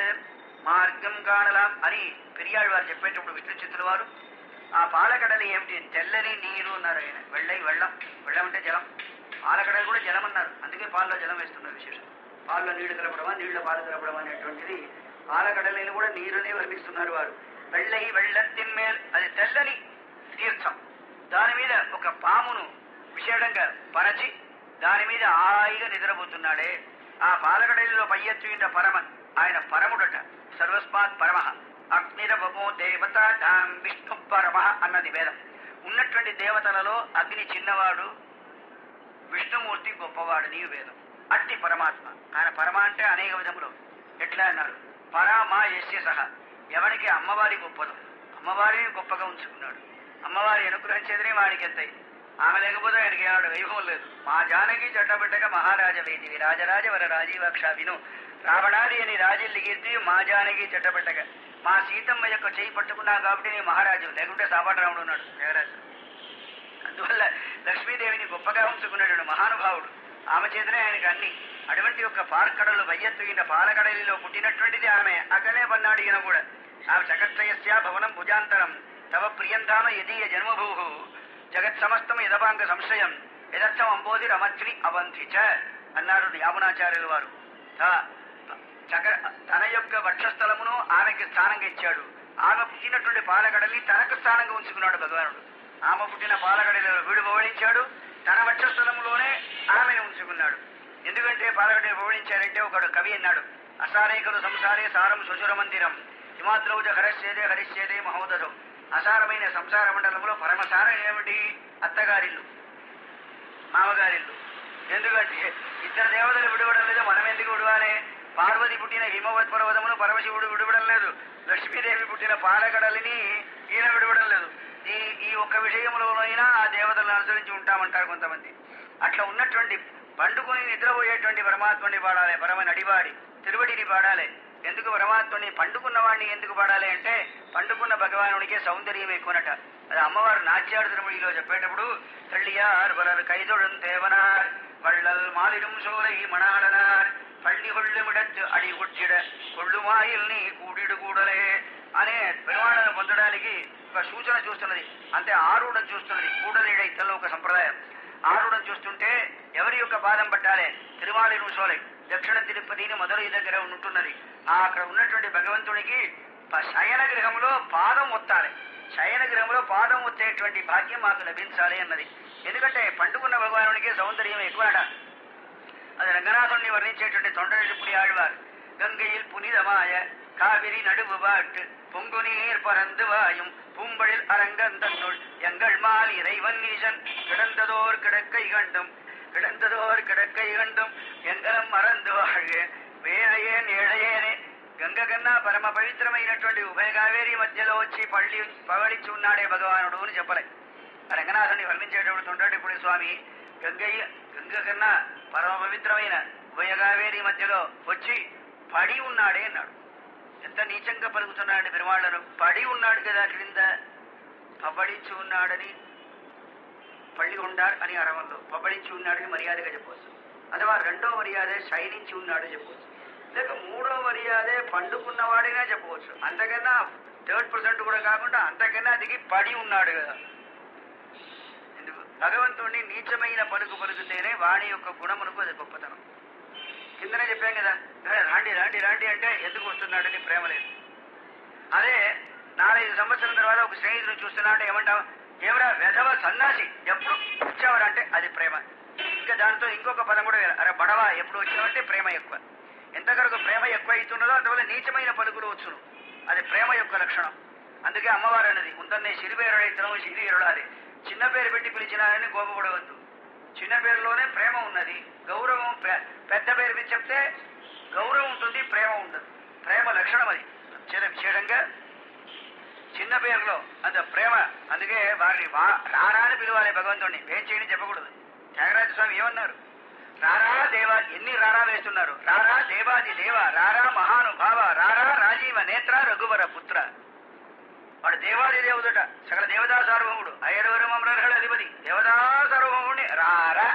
మార్గం కానలాం అని పెరియాళ్వారు చెప్పేటప్పుడు విష్ణు చిత్తుల వారు ఆ పాలకడలి ఏమిటి? తెల్లని నీరు అన్నారు ఆయన. వెళ్ళై వెళ్ళం. వెళ్ళం అంటే జలం. పాలకడలి కూడా జలం అన్నారు. అందుకే పాలలో జలం వేస్తున్నారు. విశేషం పాలలో నీళ్లు కలపడమా, నీళ్ల పాలు కలపడం అనేటువంటిది పాలకడలిని కూడా నీరునే వర్ణిస్తున్నారు వారు. వెళ్ళై వెళ్ళత్తిన్ మేల్ అది తెల్లని తీర్థం. దాని మీద ఒక పామును విశేషంగా పరచి దాని మీద హాయిగా నిద్రపోతున్నాడే. ఆ పాలకడలిలో పయ్యెత్తు పరమ ఆయన పరముడట. సర్వస్మాత్ పరమ అగ్నిరవమో దేవత ధాం విష్ణు పరమ అన్నది వేదం. ఉన్నటువంటి దేవతలలో అగ్ని చిన్నవాడు, విష్ణుమూర్తి గొప్పవాడు నీవు వేదం. అట్టి పరమాత్మ ఆయన. పరమ అంటే అనేక విధములు. ఎట్లా అన్నారు? పరమా యస్య సహ ఎవరికి అమ్మవారి గొప్పదు. అమ్మవారిని గొప్పగా ఉంచుకున్నాడు. అమ్మవారి అనుగ్రహం చేతనే వాడికి ఎత్తాయి. ఆమె లేకపోతే ఆయనకి ఏనాడు వైభవం లేదు. మా జానకి చట్టబిడ్డగా మహారాజ వేదివి రాజరాజ వర రాజీవక్ష విను రావణాది అని రాజుల్ని కీర్తి మా జానకి చట్టబిడ్డగా. మా సీతమ్మ యొక్క చేయి పట్టుకున్నావు కాబట్టి నీ మహారాజు, లేకుంటే సాపాటు రాముడు ఉన్నాడు జగరాజు. అందువల్ల లక్ష్మీదేవిని గొప్పగా ఉంచుకున్నాడు మహానుభావుడు. ఆమె చేతనే ఆయనకు అన్ని. అటువంటి యొక్క పార్కడలు వయ్యెత్తుగిన పాలకడలిలో పుట్టినటువంటిది ఆమె. అక్కడే పన్నాడు ఈయన కూడా. ఆమె జగత్రయస్య భవనం భుజాంతరం తవ ప్రియంధామ యదీయ జన్మభూ జగత్ సమస్తం యదపాంగ సంశయం యదర్థం అంబోధి రమత్రి అవంతిచ అన్నారు యామునాచార్యుల వారు. చక తన యొక్క వక్షస్థలమును ఆమెకి స్థానంగా ఇచ్చాడు. ఆమె పుట్టినటువంటి పాలగడలి తనకు స్థానంగా ఉంచుకున్నాడు భగవానుడు. ఆమె పుట్టిన పాలగడలిలో వీడు పవళించాడు, తన వక్షస్థలములోనే ఆమెను ఉంచుకున్నాడు. ఎందుకంటే పాలగడలి పవళించారంటే ఒకడు కవి అన్నాడు, అసారేకలు సంసారే సారం సుచుర మందిరం హిమాద్రౌజ హరస్యేదే హరిస్యేదే మహోదధం. అసారమైన సంసార మండలంలో పరమసారం ఏమిటి? అత్తగారిల్లు, మామగారిల్లు. ఎందుకంటే ఇద్దరు దేవతలు విడవడం లేదు, మనం ఎందుకు విడవాలి? పార్వతి పుట్టిన హిమవత్ పర్వతమును పరమశివుడు విడివడం లేదు. లక్ష్మీదేవి పుట్టిన పాలకడలిని ఈయన విడివడం లేదు. ఈ ఈ ఒక్క విషయంలోనైనా ఆ దేవతలను అనుసరించి ఉంటామంటారు కొంతమంది. అట్లా ఉన్నటువంటి పండుకొని నిద్రపోయేటువంటి పరమాత్మని పాడాలి, పరమ నడివాడి తిరువడిని పాడాలి. ఎందుకు పరమాత్మని పండుకున్న వాడిని ఎందుకు పాడాలి అంటే పండుకున్న భగవానుడికే సౌందర్యం ఎక్కువనట. అది అమ్మవారు నాట్యాడు తిరుమడిలో చెప్పేటప్పుడు తల్లియార్ వరర్ కైదొడుం దేవనార్ వళ్ళల్ మాలిடும் சோலை మణాడనార్ పళ్ళి కొళ్ళుమిడచ్చు అడి కొట్టిడ కొళ్ళుమాయిల్ని కూడిడు కూడలే అనే పెరుమాళను పొందడానికి ఒక సూచన చూస్తున్నది. అంటే ఆరుడం చూస్తున్నది. కూడలేడ ఇతల్లో ఒక సంప్రదాయం. ఆరుడం చూస్తుంటే ఎవరి యొక్క పాదం పట్టాలి? తిరుమాలిడు సోలై దక్షిణ తిరుపతిని మధురై దగ్గర ఉంటున్నది. ఆ అక్కడ ఉన్నటువంటి భగవంతునికి శయన గృహంలో పాదం ఒత్తాలి. శయన గృహంలో పాదం ఒత్తేటువంటి భాగ్యం మాకు లభించాలి అన్నది. ఎందుకంటే పండుకున్న భగవానునికి సౌందర్యం ఎక్కువట. అది రంగనాథుణ్ణి వర్ణించేటువంటి తొండరెడ్డిపుడి ఆళ్వారు గంగైயில் புனிதமாய காவிரி நடுவு பாட்டு பொங்கு நீர் பறந்து வாயும் பூம்பழில் அரங்கந்தன்னுள் எங்கள் மால் இறைவன் ஈசன் கிடந்ததோர் கிடக்கை கண்டும் கிடந்ததோர் கிடக்கை கண்டும் ఎంగలం మరందు వాగే వేనయేన్ ఏడయేనే గంగ కన్నా పరమ పవిత్రమైనటువంటి ఉభయ కావేరి మధ్యలో వచ్చి పళ్ళి పగడిచ్చి ఉన్నాడే భగవానుడు అని చెప్పలే. రంగనాథుని వర్ణించేటప్పుడు తొండరెడ్డిపుడి స్వామి గంగయ్య గంగ కన్నా పరమ పవిత్రమైన ఉభయ కావేరి మధ్యలో వచ్చి పడి ఉన్నాడే అన్నాడు. ఎంత నీచంగా పలుకుతున్నాడు పెరుమాళ్లను. పడి ఉన్నాడు కదా క్రింద, పబడించి ఉన్నాడని పళ్ళి ఉండాడు అని అరవంలో పబడించి ఉన్నాడని మర్యాదగా చెప్పవచ్చు. అథవా రెండో మర్యాదే శయనించి ఉన్నాడు చెప్పవచ్చు. లేక మూడో మర్యాదే పండుకున్నవాడిగా చెప్పవచ్చు. అంతకన్నా థర్డ్ పర్సెంట్ కూడా కాకుండా అంతకన్నా దిగి పడి ఉన్నాడు కదా. ఎందుకు? భగవంతుడిని నీచమైన పలుకు పలుకుతేనే వాణి యొక్క గుణమునకు అది గొప్పతనం. కిందనే చెప్పాం కదా, రాండి రాండి రాండి అంటే ఎందుకు వస్తున్నాడని ప్రేమ లేదు. అదే నాలుగైదు సంవత్సరం తర్వాత ఒక స్నేహితుడు చూస్తున్నా అంటే ఏమంటావు? ఏమరా వెధవ సన్నాసి ఎప్పుడు వచ్చావరా అంటే అది ప్రేమ. ఇంకా దాంతో ఇంకొక పదం కూడా అరే బడవా ఎప్పుడు వచ్చావంటే ప్రేమ ఎక్కువ. ఎంతవరకు ప్రేమ ఎక్కువ అవుతున్నదో అందువల్ల నీచమైన పలుకులు వచ్చును. అది ప్రేమ యొక్క లక్షణం. అందుకే అమ్మవారు అన్నది ఉందన్నే సిరివేరుడైతనం సిరివేరుడాది. చిన్న పేరు పెట్టి పిలిచినారని కోపపడవద్దు. చిన్న పేరులోనే ప్రేమ ఉన్నది. గౌరవం పెద్ద పేరు మీద చెప్తే గౌరవం ఉంటుంది, ప్రేమ ఉండదు. ప్రేమ లక్షణం అది. చాలా విశేషంగా చిన్న పేరులో అంత ప్రేమ. అందుకే వారిని రారా అని పిలవాలి భగవంతుడిని. ఏం చేయని చెప్పకూడదు. త్యాగరాజ స్వామి ఏమన్నారు? రారా దేవా, ఎన్ని రారా వేస్తున్నారు. రారా దేవాది దేవ, రారా మహానుభావ, రారా రాజీవ నేత్ర రఘువర పుత్ర. వాడు దేవాది దేవుడుట, సకల దేవతా సార్వభౌముడు, ఐరవరమరహళ అధిపతి, దేవతా సార్వభౌముడిని రారా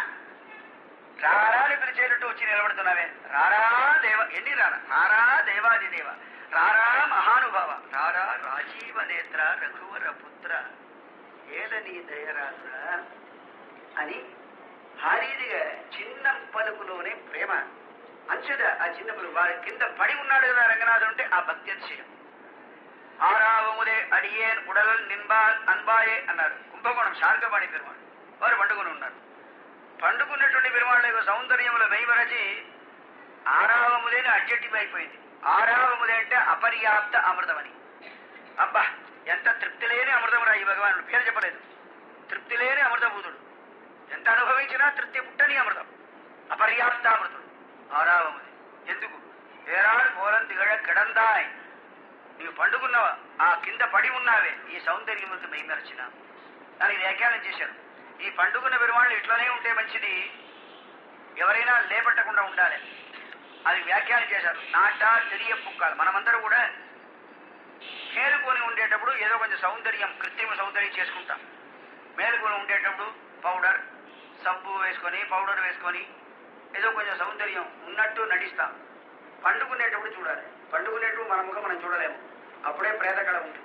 రారా అని పిలిచేటట్టు వచ్చి నిలబడుతున్నావే. రారా దేవ, ఎన్ని రారా. రారా దేవాది దేవ, రారా మహానుభావ, రారా రాజీవ నేత్ర రఘువర పుత్ర, ఏలని దయరాదురా అని హారీదిగా చిన్న పలుకులోనే ప్రేమ. అంచుద ఆ చిన్న పలుకు వారి కింద పడి ఉన్నాడు కదా రంగనాథుడు అంటే ఆ భక్తి అతిశయం. ఆరావముదే అడియేన్ ఉడలల్ నింబాల్ అన్బాయే అన్నారు కుంభకోణం శార్గపాణి పెరుమాళ్. వారు పండుకుని ఉన్నారు. పండుకున్నటువంటి పెరుమాళ్ళ యొక్క సౌందర్యంలో మెయిమరచి ఆరావముదేని అడ్జెక్టివ్ అయిపోయింది. ఆరావముదే అంటే అపర్యాప్త అమృతమని. అబ్బా ఎంత తృప్తి లేని అమృతమురా ఈ భగవానుడు. పేరు చెప్పలేదు. తృప్తి లేని అమృతభూతుడు. ఎంత అనుభవించినా తృప్తి పుట్టని అమృతం, అపర్యాప్త అమృతుడు ఆరావముది. ఎందుకు? ఏరాడు పోలం దిగడ కిడందాయ్. నీవు పండుకున్నావా, ఆ కింద పడి ఉన్నావే, ఈ సౌందర్యములకు మెయిమరచిన దానికి వ్యాఖ్యానం చేశారు. ఈ పండుకున్న పెరుమాళ్ళు ఇట్లనే ఉంటే మంచిది, ఎవరైనా లేపట్టకుండా ఉండాలి. అది వ్యాఖ్యానం చేశారు. నాట తెరియ పుక్కాలి. మనమందరూ కూడా మేలుకొని ఉండేటప్పుడు ఏదో కొంచెం సౌందర్యం, కృత్రిమ సౌందర్యం చేసుకుంటాం. మేలుకొని ఉండేటప్పుడు పౌడర్, సబ్బు వేసుకొని పౌడర్ వేసుకొని ఏదో కొంచెం సౌందర్యం ఉన్నట్టు నటిస్తాం. పండుకునేటప్పుడు చూడాలి. పండుకునేటప్పుడు మన ముఖం మనం చూడలేము. అప్పుడే ప్రేతకళ ఉంటుంది.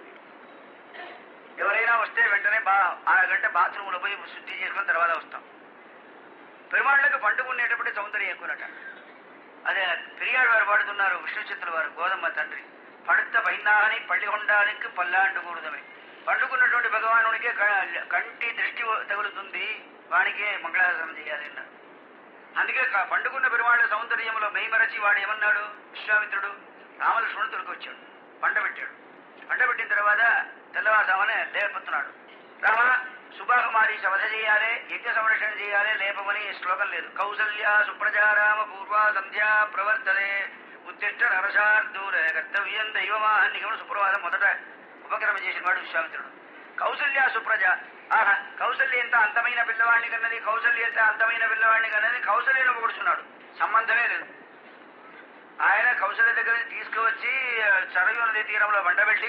ఎవరైనా వస్తే వెంటనే బా అరగంట బాత్రూంలో పోయి శుద్ధి చేసుకున్న తర్వాత వస్తాం. పెరుమాళ్ళకు పండుకునేటప్పుడే సౌందర్యం ఎక్కువనట. అదే పెరియాడు వారు పాడుతున్నారు, విష్ణు చిత్తుల వారు, గోదమ్మ తండ్రి. పడుత పైనాని పళ్ళి ఉండడానికి పల్లాండు కూడదమే. పండుకున్నటువంటి భగవానుడికే కంటి దృష్టి తగులుతుంది, వాడికే మంగళాసనం చేయాలి అన్నారు. అందుకే పండుకున్న పెరుమాళ్ళ సౌందర్యంలో మెయిమరచి వాడు ఏమన్నాడు? విశ్వామిత్రుడు రామలక్ష్మణుడికి వచ్చాడు, పంట పెట్టాడు. పంట పెట్టిన తర్వాత తెల్లవారుజామునే లేపుతున్నాడు. రామ సుబాహుమారి వధ చేయాలి, యజ్ఞ సంరక్షణ చేయాలి, లేపమని శ్లోకం లేదు. కౌసల్య సుప్రజారామ పూర్వ సంధ్యా ప్రవర్తలే ఉత్తిష్ట నరశార్దూల కర్తవ్యం దైవమాన్నికమును సుప్రభాతం మొదట ఉపక్రమ చేసిన వాడు విశ్వామిత్రుడు. కౌసల్య సుప్రజ, ఆహా కౌసల్య ఎంత అంతమైన పిల్లవాడిని కన్నది, కౌసల్య ఎంత అంతమైన పిల్లవాడిని కన్నది, కౌసల్యను పొగుడుచున్నాడు. సంబంధమే లేదు. ఆయన కౌసల్య దగ్గర తీసుకువచ్చి సరయూ నది తీరంలో వండబెట్టి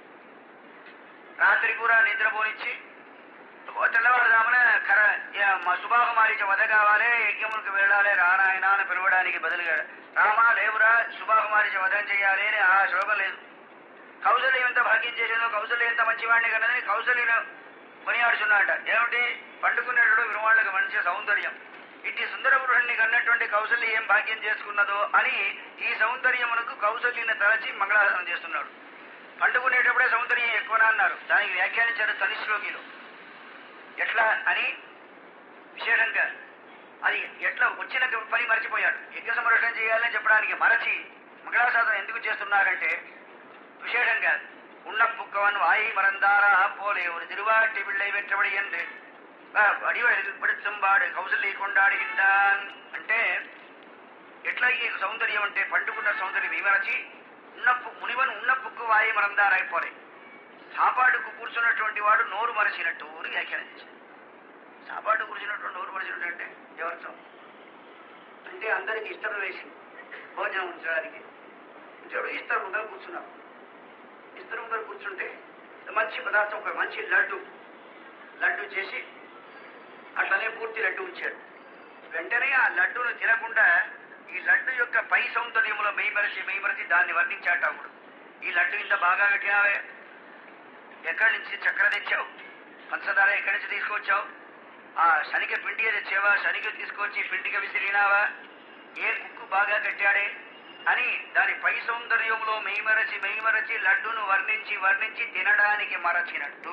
రాత్రి కూడా నిద్రపోనిచ్చి తెల్లవారుజామున కర సుబాహుమారీచ వధ కావాలి, యజ్ఞములకు వెళ్ళాలి రానాయన అని పిలవడానికి బదులుగా రామ లేవురా సుబాహుమారీచ వధం చేయాలి అని ఆ శోభం లేదు. కౌసల్య ఎంత భాగ్యం చేసిందో, కౌసల్య ఎంత మంచివాడిని కన్నదని కౌసల్యను కొనియాడుచున్నాడట. ఏమిటి? పండుకునేటప్పుడు విరువాళ్ళకి మంచి సౌందర్యం. ఇట్టి సుందర పురుషుణ్ణి కన్నటువంటి కౌసల్య ఏం భాగ్యం చేసుకున్నదో అని ఈ సౌందర్యమునకు కౌసల్యని తలచి మంగళాసనం చేస్తున్నాడు. పండుకునేటప్పుడే సౌందర్యం ఎక్కువనా అన్నారు. దానికి వ్యాఖ్యానించారు తనిశ్లోకిలో. ఎట్లా అని విశేషంగా అది ఎట్లా వచ్చిన పని మరచిపోయాడు. యజ్ఞ సంరక్షణ చేయాలని చెప్పడానికి మరచి మంగళాశాసనం ఎందుకు చేస్తున్నారంటే విశేషంగా ఉన్న పుక్కవన్ వాయి మరందారా పోలే ஒரு திருவாட்டி பிள்ளை வெற்றபடி என்று అడివడుచుంబాడు కౌసల్య కొండాడుగిందాన్ అంటే ఎట్లా ఈ సౌందర్యం అంటే పండుకున్న సౌందర్యం విమరచి ఉన్న మునివన్ ఉన్న పుక్కు వాయి మరందారైపోలే సాపాటుకు కూర్చున్నటువంటి వాడు నోరు మరచినట్టు అని వ్యాఖ్యానం చేశాడు. సాపాటు కూర్చున్నటువంటి నోరు మరచినట్టు అంటే ఎవరితో అంటే అందరికి ఇస్తరం వేసి భోజనం ఉంచడానికి ఇస్తరం ముందర కూర్చున్నాం. ఇస్తరం ముందర కూర్చుంటే మంచి పదార్థం ఒక మంచి లడ్డు లడ్డు చేసి అట్లనే పూర్తి లడ్డు ఉంచాడు. వెంటనే ఆ లడ్డును తినకుండా ఈ లడ్డు యొక్క పై సౌందర్యంలో మెయిమరచి మెయిమరచి దాన్ని వర్ణించాట. అప్పుడు ఈ లడ్డు ఇంత బాగా పెట్టినావే, ఎక్కడి నుంచి చక్కెర తెచ్చావు, పంచదార ఎక్కడి నుంచి తీసుకొచ్చావు, ఆ శనిక పిండిగా తెచ్చావా, శనిక తీసుకొచ్చి పిండిగా విసిరినావా, ఏ కుక్కు బాగా కట్టాడే అని దాని పై సౌందర్యంలో మెయిమరచి మెయిమరచి లడ్డును వర్ణించి వర్ణించి తినడానికి మరచినట్టు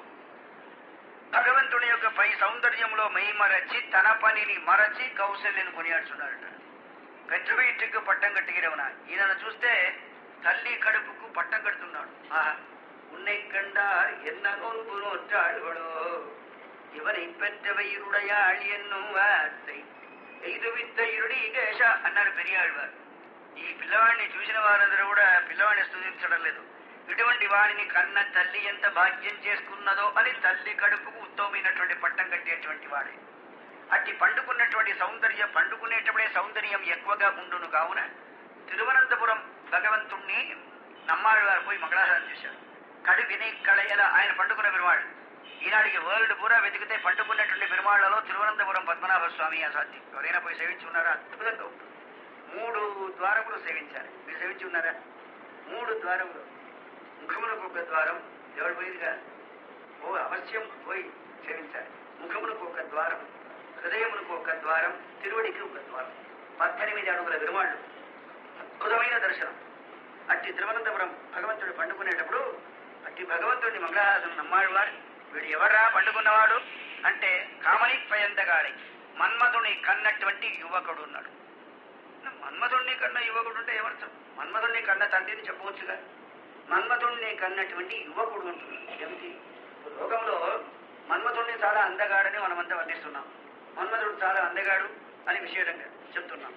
భగవంతుని యొక్క పై సౌందర్యంలో మెయిమరచి తన పనిని మరచి కౌశల్యను కొనియాడుచున్నారట. పెద్ద వీటికి పట్టం కట్టిగిరవన ఈయనను చూస్తే తల్లి కడుపుకు పట్టం కడుతున్నాడు. ఆహా ఉన్నై కండార్ ఎన్న నోన్పు నోற்றாள்களோ இவனை பெற்றவையுடையாள் என்னும் வார்த்தை ఎయిదువిద్ద ఇరుడి గేష అన్నారు పెరియాళ్వారు. ఈ పిల్లవాడిని చూసిన వారందరూ కూడా పిల్లవాడిని స్తుతించడం లేదు. ఇటువంటి వాడిని కన్న తల్లి ఎంత భాగ్యం చేసుకున్నదో అని తల్లి కడుపుకు ఉత్తమమైనటువంటి పట్టం కట్టేటువంటి వాడే. అట్టి పండుకున్నటువంటి సౌందర్యం పండుకునేటప్పుడే సౌందర్యం ఎక్కువగా ఉండును కావున తిరువనంతపురం భగవంతుణ్ణి నమ్మాళ్వారు పోయి మంగళాశాసనం చేశారు. కడు విని కళయల ఆయన పండుకున్న పెరుమాళ్ళు. ఈనాడికి వరల్డ్ పూరా వెతికితే పండుకున్నటువంటి పెరుమాళ్లలో తిరువనంతపురం పద్మనాభ స్వామి అసాధ్యం. ఎవరైనా పోయి సేవించి ఉన్నారా? అద్భుతంగా ఉంటుంది. మూడు ద్వారములు సేవించాలి. మీరు సేవించి ఉన్నారా? మూడు ద్వారములు. ముఖమునకు ఒక ద్వారం, ఎవరు పోయిందిగా ఓ అవశ్యం పోయి సేవించాలి. ముఖమునకు ఒక ద్వారం, హృదయమునకు ఒక ద్వారం, తిరువడికి ఒక ద్వారం. పద్దెనిమిది అడుగుల విరుమాళ్ళు. అద్భుతమైన దర్శనం. అట్టి తిరువనంతపురం భగవంతుడు పండుకునేటప్పుడు అట్టి భగవంతుడిని మంగళాశాసనం నమ్మాళ్వారు. వీడు ఎవరా పండుకున్నవాడు అంటే కామని పయందగాడి మన్మధుని కన్నటువంటి యువకుడు ఉన్నాడు. మన్మధుణ్ణి కన్న యువకుడు అంటే ఎవరు? మన్మధుణ్ణి కన్న తండ్రిని చెప్పవచ్చుగా. మన్మధుణ్ణి కన్నటువంటి యువకుడు అంటున్నాడు. ఏమిటి? లోకంలో మన్మధుణ్ణి చాలా అందగాడని మనమంతా వర్ణిస్తున్నాం. మన్మధుడు చాలా అందగాడు అని విశేషంగా చెప్తున్నాం.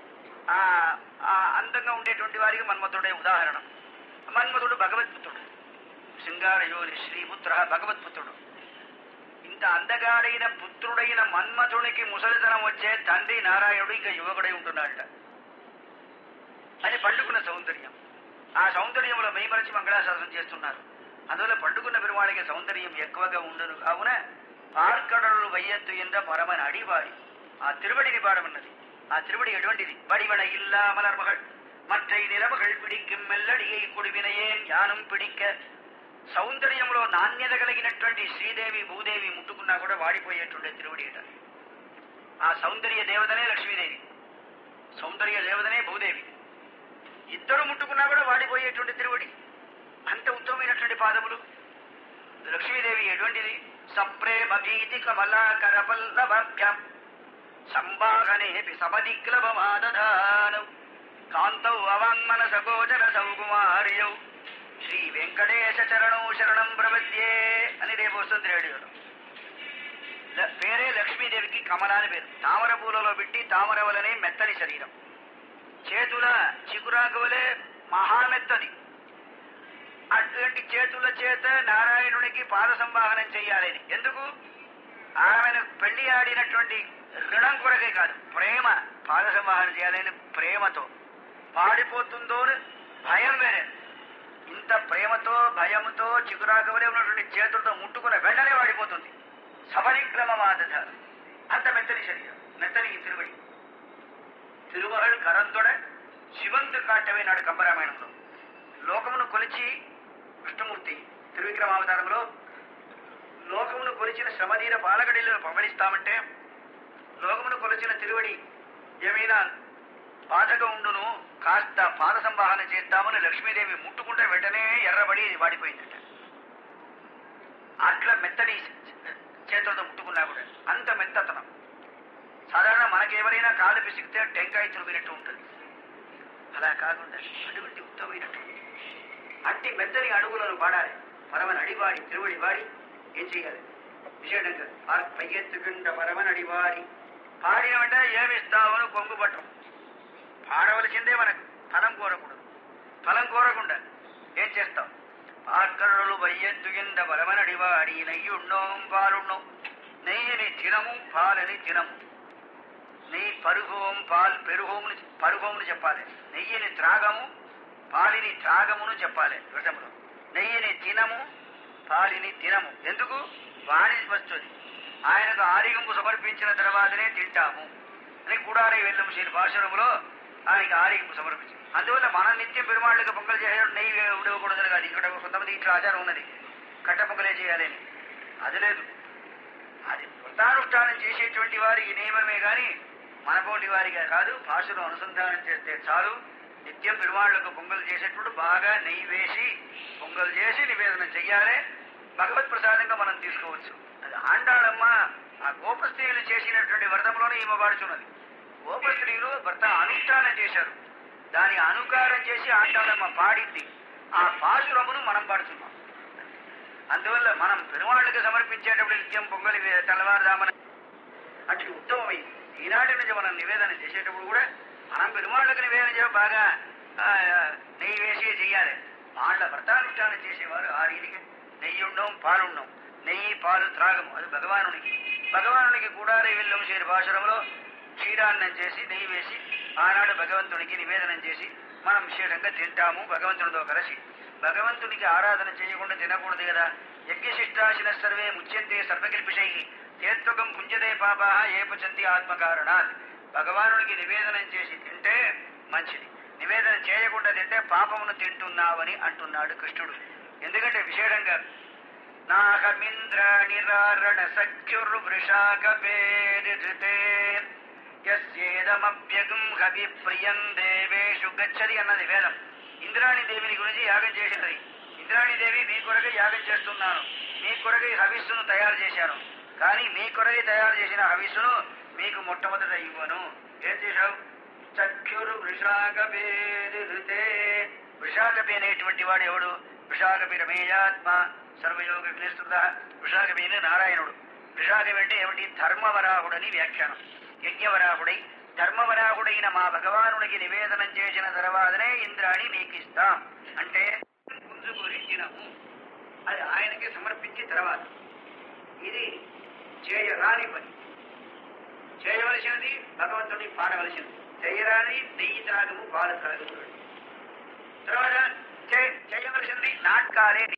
ఆ అందంగా ఉండేటువంటి వారికి మన్మధుడే ఉదాహరణ. మన్మధుడు భగవత్పుత్రుడు, శృంగారయోని శ్రీపుత్ర భగవత్పుత్రుడు. ఇంత అందగాడైన పుత్రుడైన మన్మధునికి ముసలితనం వచ్చే తండ్రి నారాయణుడు ఇంకా యువకుడై ఉంటున్నాడట. అది పండుకున్న సౌందర్యం. ఆ సౌందర్యంలో మెయిమరచి మంగళాశాసనం చేస్తున్నారు. అందువల్ల పండుకున్న పెరుమాళికి సౌందర్యం ఎక్కువగా ఉండను కావున పార్కడలు వయ్యత్తు ఎன்ற పరమని అడివాడి ఆ తిరువడిని పాడమన్నది. ఆ తిరువడి ఎటువంటిది? వడివడ ఇల్లా మలర్మகள் మற்றై నిలమகள் పిడిక్కిం మెల్లడియై కుడివినయేన్ జ్ఞానం పిడిక్క. సౌందర్యంలో నాణ్యత కలిగినటువంటి శ్రీదేవి భూదేవి ముట్టుకున్నా కూడా వాడిపోయేటువంటి తిరువడి అట. ఆ సౌందర్య దేవతనే లక్ష్మీదేవి, సౌందర్య దేవతనే భూదేవి. ఇద్దరు ముట్టుకున్నా కూడా వాడిపోయేటువంటి తిరువడి. అంత ఉత్తమమైనటువంటి పాదములు. లక్ష్మీదేవి ఎటువంటిది? సప్రేమ భీతి కమలాకర పల్లభ్యాం సంవాహనేపి సమదిగ్లభమాదధానౌ కాంతౌ అవాంగ్మనస గోచర సౌకుమార్యౌ శ్రీ వెంకటేశ చరణౌ శరణం ప్రపద్యే అని రేపు వస్తుంది రేడియోలో. పేరే లక్ష్మీదేవికి కమల అని పేరు. తామర పూలలో పెట్టి తామర వలనే మెత్తని శరీరం. చేతుల చిగురాకు వలె మహామెత్తది. అటువంటి చేతుల చేత నారాయణునికి పాద సంవాహనం చెయ్యాలని. ఎందుకు? ఆమెను పెళ్లి ఆడినటువంటి రుణం కొరకే కాదు, ప్రేమ. పాద సంవాహనం చేయాలని ప్రేమతో. పాడిపోతుందో భయం వేరే. ఇంత ప్రేమతో భయముతో చిగురాకు వలె ఉన్నటువంటి చేతులతో ముట్టుకున్న వెంటనే వాడిపోతుంది. సబలిక్రమమాదధ. అంత మెత్తని శరీరం, మెత్తని తిరువడి. తిరుమహళ్ కరంతొడ శివంతు కాట్టవే నాడు కంబరామాయణంలో. లోకమును కొలిచి విష్ణుమూర్తి తిరువిక్రమావతారంలో లోకమును కొలిచిన శ్రమదీర పాలగడిలో పంపడిస్తామంటే, లోకమును కొలిచిన తిరువడి ఏమైనా బాధగా ఉండును, కాస్త పాద సంవాహన చేస్తామని లక్ష్మీదేవి ముట్టుకుంటే వెంటనే ఎర్రబడి వాడిపోయిందట. అట్లా మెత్తడి చేతులతో ముట్టుకున్నా కూడా అంత మెత్తతనం. సాధారణ మనకెవరైనా కాలు పిసిగితే టెంకాయ తురిగినట్టు ఉంటుంది. అలా కాకుండా అటువంటి ఉత్తమైనట్టు అట్టి మెత్తని అడుగులను పాడాలి. పరమని అడివాడి తిరువడి వాడి ఏం చెయ్యాలి? విశేషంగా పయ్యెత్తుకుంట పరమని అడివాడి పాడిన వెంటనే ఏమిస్తావను కొంగు పట్టం. పాడవలసిందే మనకు, ఫలం కోరకూడదు. ఫలం కోరకుండా ఏం చేస్తాం? పార్కరులు వయ్యెత్తుకింద బలమని అడివాడి నెయ్యుండోం పాలుండం. నెయ్యిని తినము, పాలని తినము. నెయ్యి పరుహోం పాల్ పెరుహోముని పరుహోమును చెప్పాలి. నెయ్యిని త్రాగము, పాలిని త్రాగమును చెప్పాలి. వ్రతములో నెయ్యిని తినము, పాలిని తినము. ఎందుకు? వాణి వస్తుంది. ఆయనకు ఆరిగింపు సమర్పించిన తర్వాతనే తింటాము అని కూడానే వెళ్ళము శ్రీ భాషణములో ఆయనకి ఆరిగింపు సమర్పించింది. అందువల్ల మనం నిత్యం పెరుమాళ్ళకి పొంగలు చేయడం నెయ్యి ఉండకూడదు కాదు. ఇక్కడ కొంతమంది ఇట్లా ఆచారం ఉన్నది, కట్ట పొంగలే చేయాలని. అది లేదు. అది వ్రతానుష్ఠానం చేసేటువంటి వారికి నియమమే కానీ మనపోటి వారిగా కాదు. భాషను అనుసంధానం చేస్తే చాలు. నిత్యం పెరుమాళ్లకు పొంగలు చేసేటప్పుడు బాగా నెయ్యి వేసి పొంగలు చేసి నివేదన చెయ్యాలి. భగవత్ ప్రసాదంగా మనం తీసుకోవచ్చు. అది ఆండాళమ్మ ఆ గోపస్త్రీలు చేసినటువంటి వ్రతంలోనే ఈమె పాడుచున్నది. గోపస్త్రీలు వ్రత అనుష్ఠానం చేశారు, దాని అనుకారం చేసి ఆండాళమ్మ పాడింది. ఆ పాశురమును మనం పాడుతున్నాం. అందువల్ల మనం పెరుమాళ్ళకి సమర్పించేటప్పుడు నిత్యం పొంగలి తెల్లవారుదామని అటు ఉత్తమమైంది. ఈనాటి నుంచి మనం నివేదన చేసేటప్పుడు కూడా మనం పెరుమాళ్ళకి నివేదన చేయ బాగా నెయ్యి వేసి చెయ్యాలి. వాళ్ళ వ్రతానుష్ఠానం చేసేవారు ఆ రీతికి నెయ్యి ఉండం పాలుండం. నెయ్యి పాలు త్రాగము అది భగవానునికి. భగవానునికి కూడారే వెళ్ళం శ్రీ భాషరంలో క్షీరాన్నం చేసి నెయ్యి వేసి ఆనాడు భగవంతునికి నివేదనం చేసి మనం విశేషంగా తింటాము భగవంతునితో కలిసి. భగవంతునికి ఆరాధన చేయకుండా తినకూడదు కదా. యజ్ఞశిష్టాశిన సర్వే ముచ్యంతే సర్వకల్పిషై తేత్వకం పుంజదే పాపా ఏ పచంతి ఆత్మకారణాత్. భగవానునికి నివేదనం చేసి తింటే మంచిది, నివేదన చేయకుండా తింటే పాపమును తింటున్నావని అంటున్నాడు కృష్ణుడు. ఎందుకంటే విశేషంగా నాహమింద్ర నిరారణ సఖ్యుర్వృషాకపేరితే యస్యేదమభ్యగం హవి ప్రియం దేవేషు గచ్చది అన్నది వేదం. ఇంద్రాణి దేవిని గురించి యాగం చేసినది. ఇంద్రాణి దేవి మీ కొరకై యాగం చేస్తున్నాను, మీ కొరకై హవిస్సును తయారు చేశాను, కానీ మీ కొరకై తయారు చేసిన హవిస్సును మీకు మొట్టమొదట ఇవ్వను. ఏం చేశావు? చఖ్యురు వృషాకపేరితే. వృషాకపి అనేటువంటి వాడు ఎవడు? వృషాకపి రమేయాత్మ సర్వయోగ వినిస్తృత. వృషాకపి నారాయణుడు. వృషాకపి అంటే ఏమిటి? ధర్మవరాహుడని వ్యాఖ్యానం. యజ్ఞవరాహుడై ధర్మవరాహుడైన మా భగవానుడికి నివేదనం చేసిన తర్వాతనే ఇంద్రాణి మీకు ఇస్తాం అంటే పుంజుకురించినము అది ఆయనకి సమర్పించిన తర్వాత. ఇది చేయరాని పని. చేయవలసినది భగవంతుడిని పాడవలసినది. చేయరాని నెయ్యి త్రాగము పాలు త్రాగము. తర్వాత చేయవలసినది నాటకాలే.